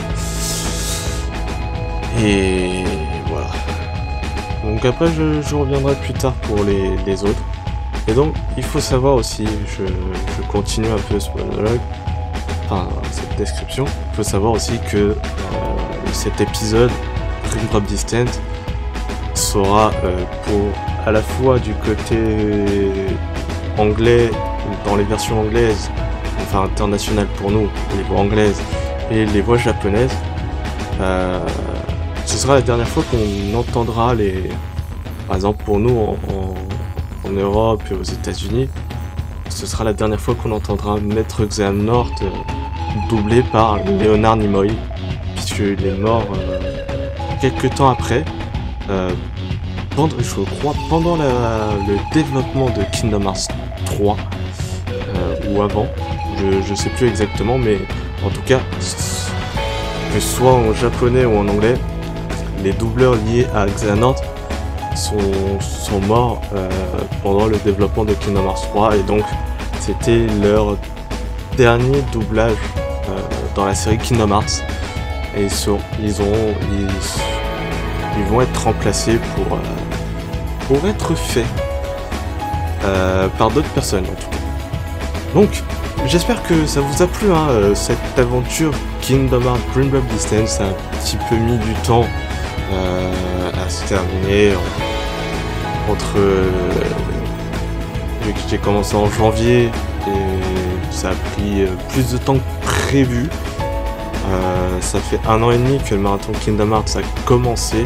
Et voilà. Donc après je, je reviendrai plus tard pour les, les autres. Et donc il faut savoir aussi, je, je continue un peu ce monologue, enfin cette description, il faut savoir aussi que euh, cet épisode Dream Drop Distance sera euh, pour à la fois du côté anglais, dans les versions anglaises, enfin internationales pour nous, les voix anglaises et les voix japonaises. Euh, ce sera la dernière fois qu'on entendra les, par exemple pour nous en, en, en Europe et aux États-Unis, ce sera la dernière fois qu'on entendra Maître Xehanort euh, doublé par Leonard Nimoy, puisqu'il est mort euh, quelques temps après, euh, pendant, je crois pendant la, le développement de Kingdom Hearts trois, euh, ou avant, je, je sais plus exactement, mais en tout cas, que ce soit en japonais ou en anglais, les doubleurs liés à Xehanort sont, sont morts euh, pendant le développement de Kingdom Hearts trois, et donc c'était leur dernier doublage euh, dans la série Kingdom Hearts, et ils, sont, ils, ont, ils, ils vont être remplacés pour, euh, pour être faits euh, par d'autres personnes en tout cas. Donc j'espère que ça vous a plu, hein, euh, cette aventure Kingdom Hearts Dream Drop Distance. Ça a un petit peu mis du temps euh, à se terminer en, entre euh, vu que j'ai commencé en janvier et ça a pris euh, plus de temps que prévu. Euh, ça fait un an et demi que le marathon Kingdom Hearts a commencé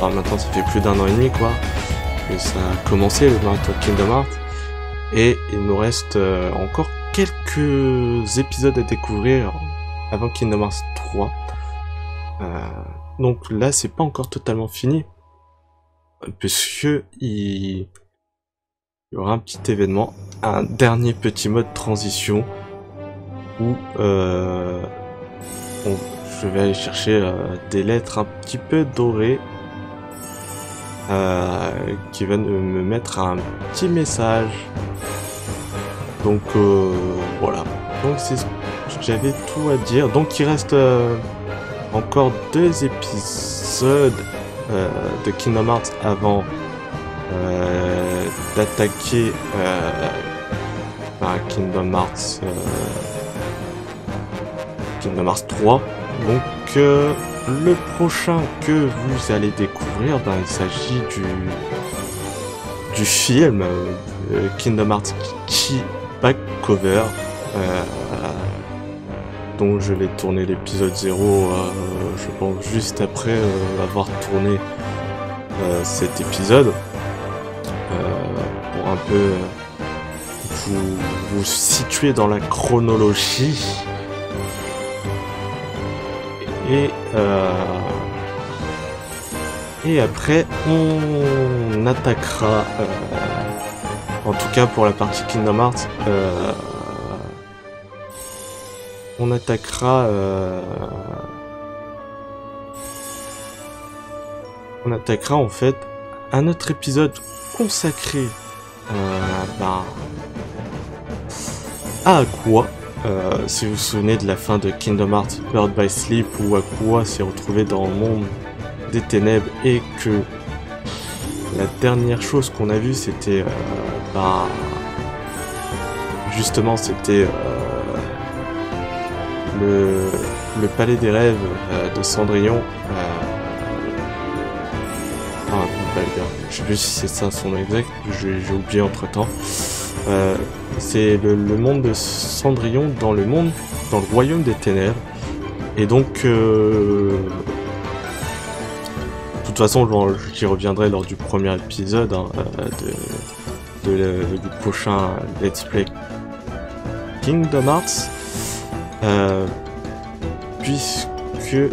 enfin maintenant ça fait plus d'un an et demi quoi, que ça a commencé le marathon Kingdom Hearts, et il nous reste euh, encore quelques épisodes à découvrir avant Kingdom Hearts trois. Euh, donc là c'est pas encore totalement fini, puisque il... il y aura un petit événement, un dernier petit mode transition où euh, on, je vais aller chercher euh, des lettres un petit peu dorées euh, qui viennent me mettre un petit message. Donc euh, voilà, donc c'est j'avais tout à dire. Donc il reste euh, encore deux épisodes euh, de Kingdom Hearts avant euh, d'attaquer euh, ben, Kingdom Hearts euh, Kingdom Hearts trois. Donc euh, le prochain que vous allez découvrir, ben, il s'agit du du film euh, Kingdom Hearts Key Back Cover, euh, dont je vais tourner l'épisode zéro, euh, je pense juste après euh, avoir tourné euh, cet épisode, euh, pour un peu vous, vous situer dans la chronologie. Et euh, et après on attaquera, euh, en tout cas pour la partie Kingdom Hearts, euh, on attaquera euh, on attaquera en fait un autre épisode consacré euh, ben, à Aqua. Euh, si vous vous souvenez de la fin de Kingdom Hearts Birth by Sleep, où Aqua s'est retrouvé dans le monde des ténèbres et que la dernière chose qu'on a vue c'était euh, ben, justement c'était euh, le, le palais des rêves euh, de Cendrillon, euh, enfin, je sais plus si c'est ça son exact, j'ai oublié entre temps. Euh, c'est le, le monde de Cendrillon dans le monde, dans le royaume des ténèbres. Et donc, euh, de toute façon, j'y reviendrai lors du premier épisode hein, de, de, de, du prochain Let's Play Kingdom Hearts, euh, puisque euh,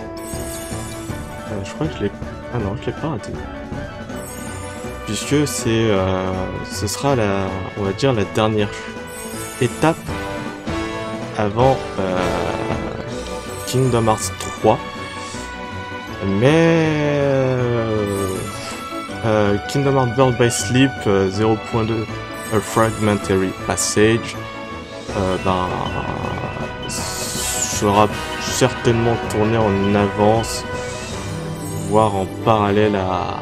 je crois que je l'ai, ah non, je l'ai pas raté. Puisque c'est, euh, ce sera la, on va dire la dernière étape avant euh, Kingdom Hearts trois. Mais euh, euh, Kingdom Hearts Birth by Sleep euh, zéro point deux A Fragmentary Passage euh, ben, sera certainement tourné en avance, voire en parallèle à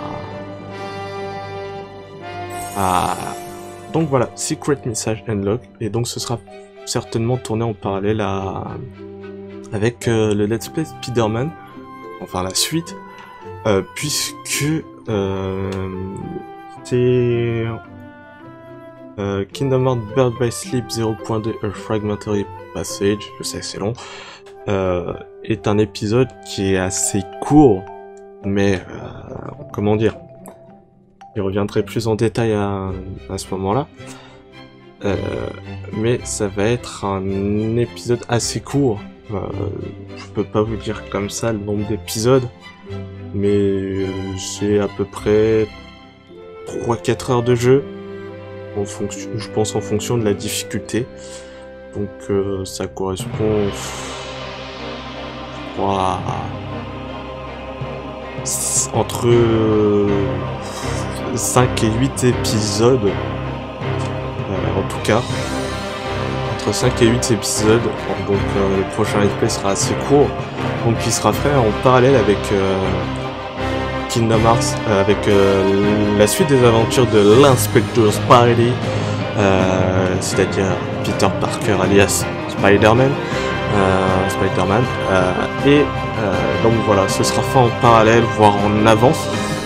Ah, donc voilà, Secret Message Unlock, et donc ce sera certainement tourné en parallèle à avec euh, le Let's Play Spider-Man, enfin la suite, euh, puisque euh, c'est euh, Kingdom Hearts Birth by Sleep zéro point deux A Fragmentary Passage, je sais c'est long, euh, est un épisode qui est assez court, mais euh, comment dire, j'y reviendrai plus en détail à, à ce moment-là. Euh, mais ça va être un épisode assez court. Euh, je peux pas vous dire comme ça le nombre d'épisodes, mais c'est à peu près trois à quatre heures de jeu, en fonction, je pense en fonction de la difficulté. Donc euh, ça correspond, je crois, à entre cinq et huit épisodes, euh, en tout cas entre cinq et huit épisodes. Donc euh, le prochain let's play sera assez court, donc il sera fait en parallèle avec euh, Kingdom Hearts, euh, avec euh, la suite des aventures de l'Inspector Spidey, euh, c'est-à-dire Peter Parker alias Spider-Man, euh, Spider-Man, euh, et euh, donc voilà, ce sera fait en parallèle, voire en avance,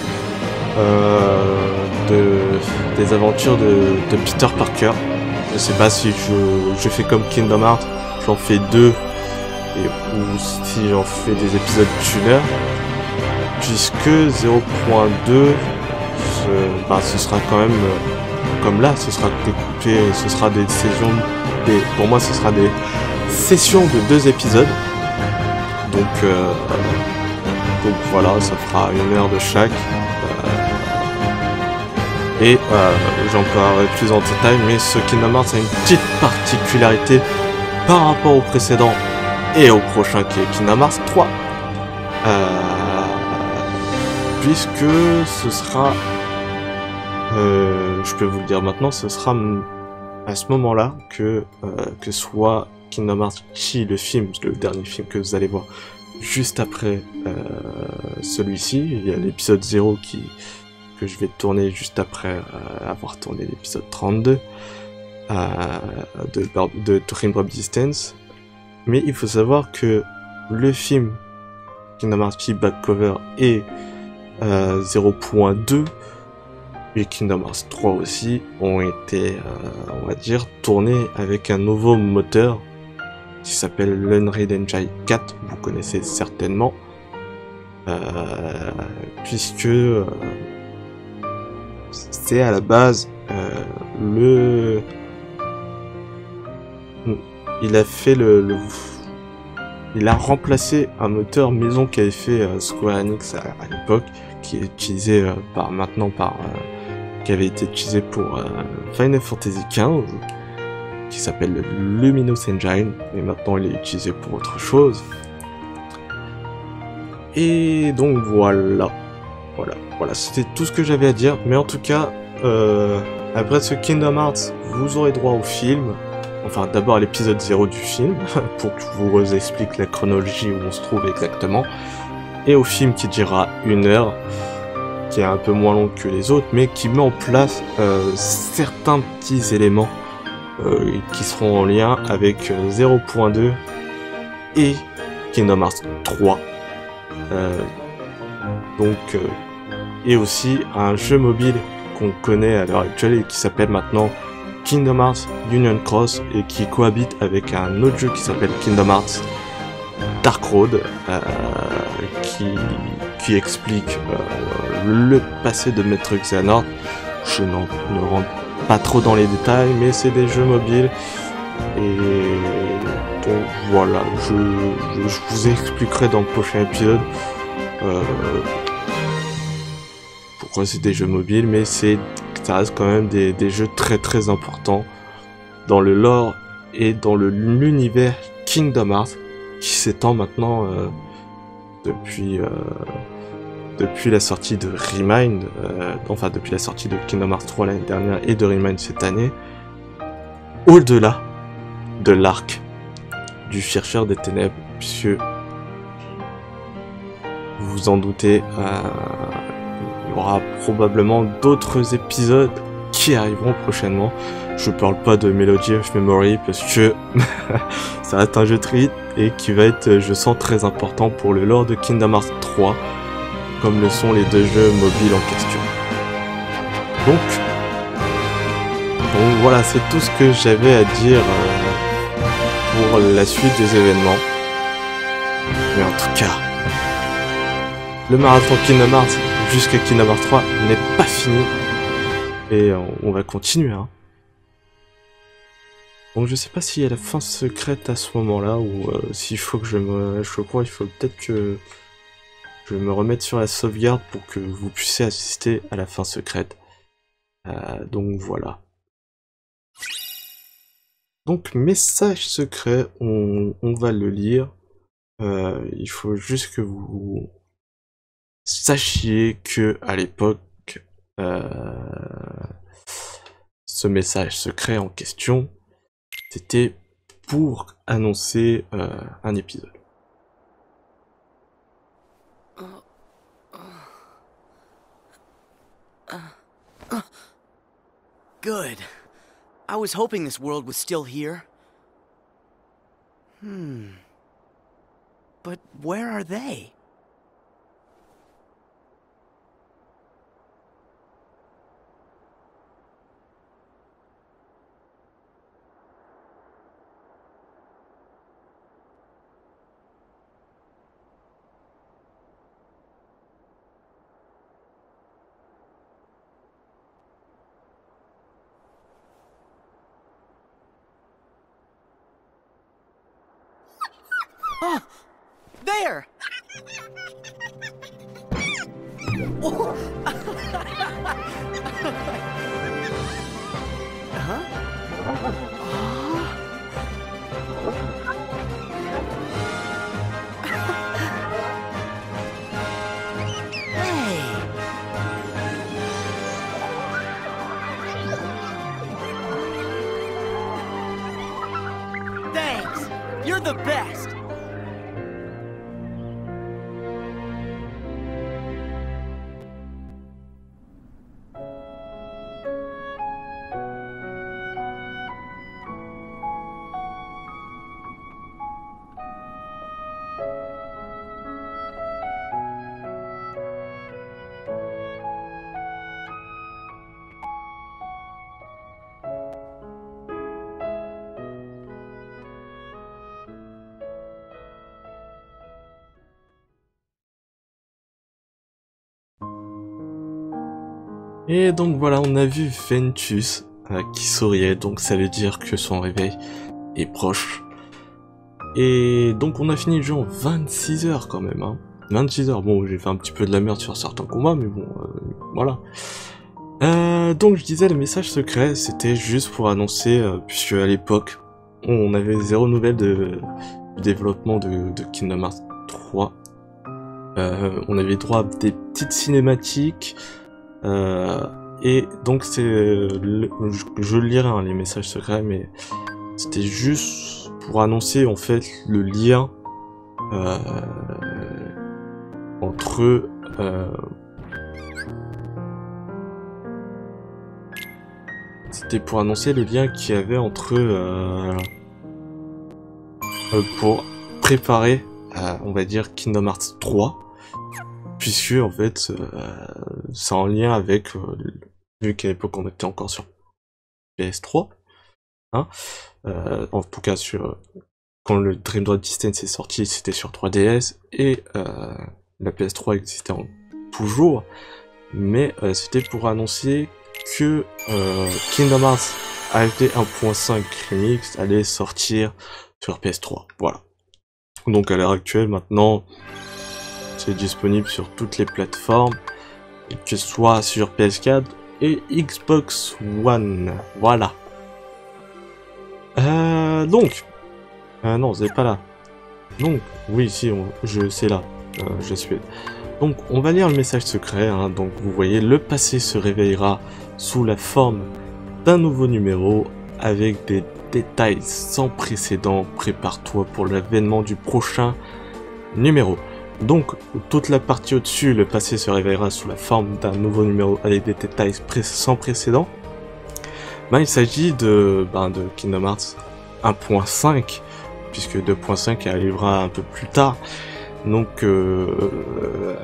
Euh, de, des aventures de, de Peter Parker. Je sais pas si je, je fais comme Kingdom Hearts, j'en fais deux, et, ou si j'en fais des épisodes d'une heure, puisque zéro point deux, ce, bah, ce sera quand même, euh, comme là, ce sera découpé, ce sera des saisons, des, pour moi ce sera des sessions de deux épisodes, donc, euh, donc voilà, ça fera une heure de chaque, euh, et euh, j'en parlerai plus en détail, mais ce Kingdom Hearts a une petite particularité par rapport au précédent et au prochain qui est Kingdom Hearts trois, euh, puisque ce sera, euh, je peux vous le dire maintenant, ce sera à ce moment-là que, euh, que soit Kingdom Hearts Chi, le film, le dernier film que vous allez voir juste après euh, celui-ci, il y a l'épisode zéro qui, que je vais tourner juste après euh, avoir tourné l'épisode trente-deux euh, de, de Touring Resistance. Mais il faut savoir que le film Kingdom Hearts Chi Back Cover et euh, zéro point deux et Kingdom Hearts trois aussi ont été, euh, on va dire, tournés avec un nouveau moteur qui s'appelle l'Unreal Engine quatre, vous connaissez certainement, euh, puisque euh, c'est à la base euh, le... Il a fait le, le... Il a remplacé un moteur maison qu'avait fait euh, Square Enix à, à l'époque, qui est utilisé euh, par maintenant par... Euh, qui avait été utilisé pour euh, Final Fantasy quinze, qui s'appelle le Luminous Engine, et maintenant il est utilisé pour autre chose. Et donc voilà. Voilà, voilà, c'était tout ce que j'avais à dire, mais en tout cas, euh, après ce Kingdom Hearts, vous aurez droit au film, enfin d'abord à l'épisode zéro du film, pour que je vous explique la chronologie où on se trouve exactement, et au film qui durera une heure, qui est un peu moins long que les autres, mais qui met en place euh, certains petits éléments euh, qui seront en lien avec euh, zéro point deux et Kingdom Hearts trois. Euh, donc, euh, et aussi un jeu mobile qu'on connaît à l'heure actuelle et qui s'appelle maintenant Kingdom Hearts Union Cross et qui cohabite avec un autre jeu qui s'appelle Kingdom Hearts Dark Road, euh, qui, qui explique euh, le passé de Maître Xehanort. Je n'en ne rentre pas trop dans les détails, mais c'est des jeux mobiles. Et donc voilà, je, je, je vous expliquerai dans le prochain épisode euh, pourquoi c'est des jeux mobiles, mais c'est ça reste quand même des, des jeux très très importants dans le lore et dans le l'univers Kingdom Hearts, qui s'étend maintenant euh, depuis euh, depuis la sortie de Remind, euh, enfin depuis la sortie de Kingdom Hearts trois l'année dernière et de Remind cette année, au-delà de l'arc du chercheur des ténèbres, puisque vous vous en doutez, euh, il y aura probablement d'autres épisodes qui arriveront prochainement. Je parle pas de Melody of Memory parce que ça reste un jeu triste et qui va être, je sens, très important pour le lore de Kingdom Hearts trois, comme le sont les deux jeux mobiles en question. Donc, donc voilà, c'est tout ce que j'avais à dire euh, pour la suite des événements. Mais en tout cas, le marathon Kingdom Hearts jusqu'à Kingdom Hearts trois n'est pas fini. Et on, on va continuer, hein. Donc je sais pas s'il y a la fin secrète à ce moment-là, ou euh, s'il faut que je me... Je crois qu'il faut peut-être que je me remette sur la sauvegarde pour que vous puissiez assister à la fin secrète. Euh, donc voilà. Donc message secret, on, on va le lire. Euh, il faut juste que vous sachiez que à l'époque, euh, ce message secret en question, c'était pour annoncer euh, un épisode. Good. I was hoping this world was still here. Hmm. But where are they? Huh? There! Thanks! You're the best! Et donc voilà, on a vu Ventus euh, qui souriait, donc ça veut dire que son réveil est proche. Et donc on a fini le jeu en vingt-six heures quand même, hein. vingt-six heures, bon j'ai fait un petit peu de la merde sur certains combats, mais bon, euh, voilà. Euh, donc je disais, le message secret, c'était juste pour annoncer, euh, puisque à l'époque, on avait zéro nouvelle de, de développement de, de Kingdom Hearts trois. Euh, on avait droit à des petites cinématiques, euh, et donc c'est, le, je, je lirai hein, les messages secrets, mais c'était juste pour annoncer en fait le lien euh, entre euh, c'était pour annoncer le lien qu'il y avait entre euh, euh, pour préparer euh, on va dire Kingdom Hearts trois, puisque en fait euh, c'est en lien avec euh, vu qu'à l'époque on était encore sur P S trois, hein, euh, en tout cas sur quand le Dream Drop Distance est sorti, c'était sur trois D S et euh, la P S trois existait en, toujours, mais euh, c'était pour annoncer que euh, Kingdom Hearts A F D un point cinq Remix allait sortir sur P S trois. Voilà. Donc à l'heure actuelle, maintenant, c'est disponible sur toutes les plateformes, que ce soit sur P S quatre et Xbox One. Voilà. Euh, donc, euh, non, vous n'êtes pas là. Donc, oui, si, on, je c'est là. Euh, je suis. Donc, on va lire le message secret. Hein. Donc, vous voyez, le passé se réveillera sous la forme d'un nouveau numéro avec des détails sans précédent. Prépare-toi pour l'avènement du prochain numéro. Donc, toute la partie au-dessus, le passé se réveillera sous la forme d'un nouveau numéro avec des détails pré sans précédent. Ben, il s'agit de, ben, de Kingdom Hearts un point cinq, puisque deux point cinq arrivera un peu plus tard. Donc, euh, euh,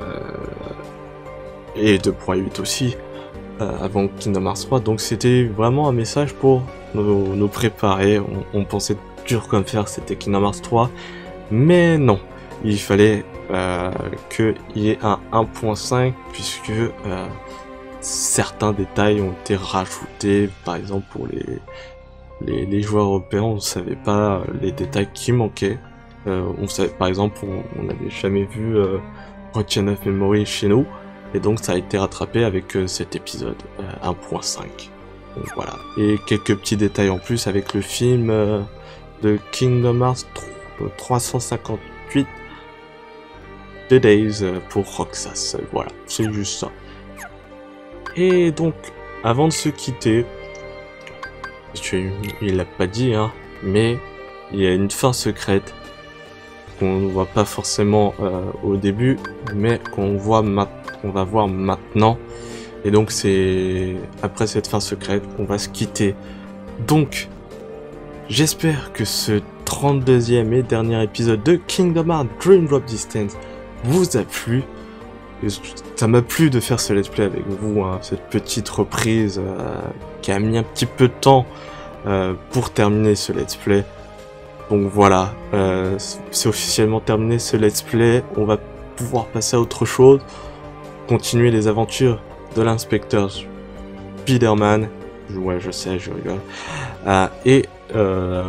et deux point huit aussi, euh, avant Kingdom Hearts trois. Donc, c'était vraiment un message pour nous, nous préparer. On, on pensait dur comme fer, c'était Kingdom Hearts trois. Mais non, il fallait euh, qu'il y ait un un point cinq, puisque euh, certains détails ont été rajoutés. Par exemple, pour les, les, les joueurs européens, on ne savait pas les détails qui manquaient. Euh, on savait, par exemple, on n'avait jamais vu euh, Chain of Memory chez nous, et donc ça a été rattrapé avec euh, cet épisode euh, un point cinq. Donc voilà. Et quelques petits détails en plus avec le film euh, de Kingdom Hearts trois cent cinquante-huit The Days pour Roxas. Voilà, c'est juste ça. Et donc, avant de se quitter, parce qu'il l'a pas dit, hein, mais il y a une fin secrète qu'on ne voit pas forcément euh, au début, mais qu'on voit qu'on va voir maintenant. Et donc c'est après cette fin secrète qu'on va se quitter. Donc, j'espère que ce trente-deuxième et dernier épisode de Kingdom Hearts Dream Drop Distance vous a plu. Ça m'a plu de faire ce let's play avec vous, hein, cette petite reprise euh, qui a mis un petit peu de temps euh, pour terminer ce let's play. Donc voilà, euh, c'est officiellement terminé ce let's play. On va pouvoir passer à autre chose, continuer les aventures de l'inspecteur Spider-Man. Ouais, je sais, je rigole. Euh, et euh,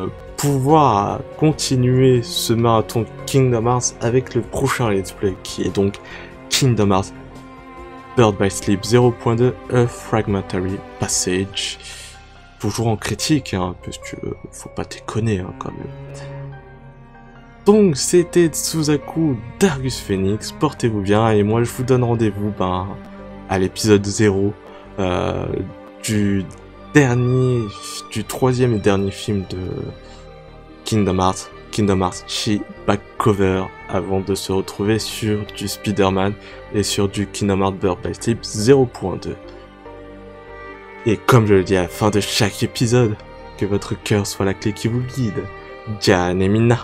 pouvoir continuer ce marathon Kingdom Hearts avec le prochain let's play qui est donc Kingdom Hearts Birth by Sleep zéro point deux A Fragmentary Passage. Toujours en critique, hein, parce que faut pas déconner hein, quand même. Donc c'était Tsuzaku d'Argus Phoenix, portez-vous bien et moi je vous donne rendez-vous ben, à l'épisode zéro euh, du dernier, du troisième et dernier film de Kingdom Hearts, Kingdom Hearts Chi Back Cover, avant de se retrouver sur du Spider-Man et sur du Kingdom Hearts Birth by Sleep zéro point deux. Et comme je le dis à la fin de chaque épisode, que votre cœur soit la clé qui vous guide. Jan et Mina.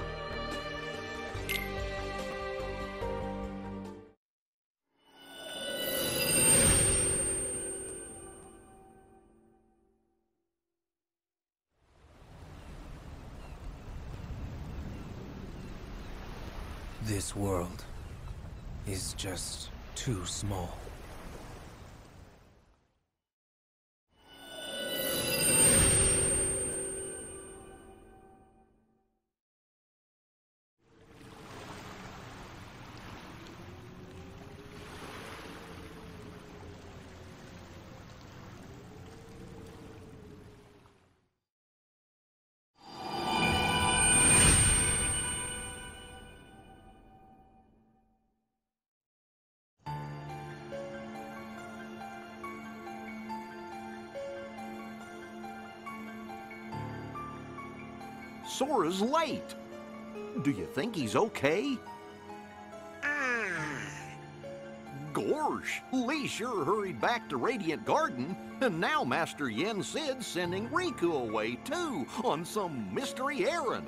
This world is just too small. Sora's late. Do you think he's okay? Gorsh, Lee sure hurried back to Radiant Garden, and now Master Yen Sid's sending Riku away too, on some mystery errand.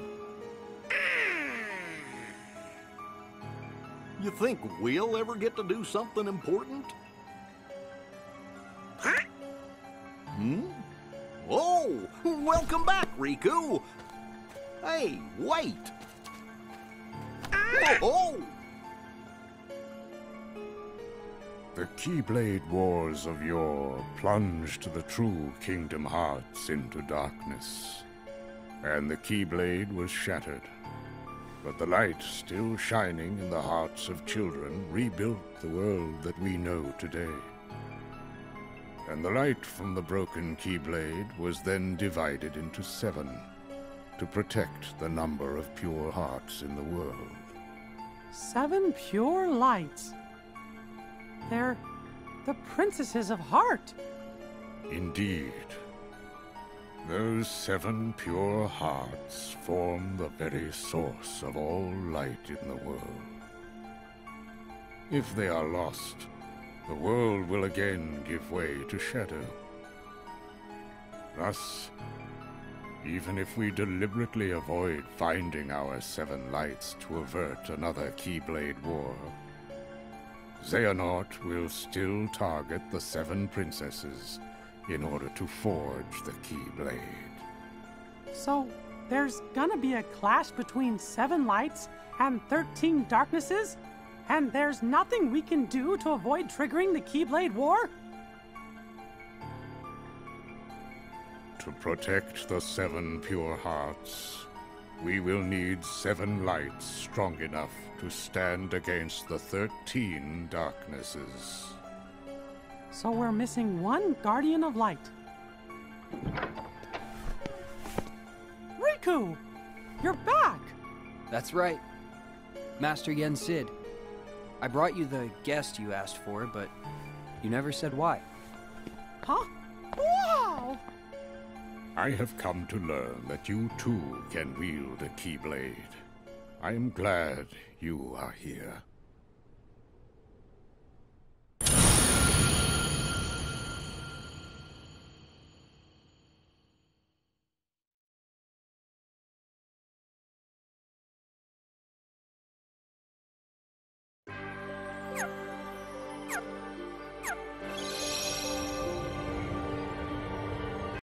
You think we'll ever get to do something important? Hmm? Oh, welcome back, Riku. Hey, wait! Oh! The Keyblade Wars of yore plunged the true Kingdom Hearts into darkness, and the Keyblade was shattered. But the light still shining in the hearts of children rebuilt the world that we know today. And the light from the broken Keyblade was then divided into seven, to protect the number of pure hearts in the world. Seven pure lights. They're the princesses of heart. Indeed. Those seven pure hearts form the very source of all light in the world. If they are lost, the world will again give way to shadow. Thus, even if we deliberately avoid finding our seven lights to avert another Keyblade war, Xehanort will still target the seven princesses in order to forge the Keyblade. So, there's gonna be a clash between seven lights and thirteen darknesses? And there's nothing we can do to avoid triggering the Keyblade War? To protect the seven pure hearts, we will need seven lights strong enough to stand against the thirteen darknesses. So we're missing one Guardian of Light. Riku! You're back! That's right. Master Yen Sid. I brought you the guest you asked for, but you never said why. Huh? Wow! I have come to learn that you too can wield a Keyblade. I am glad you are here.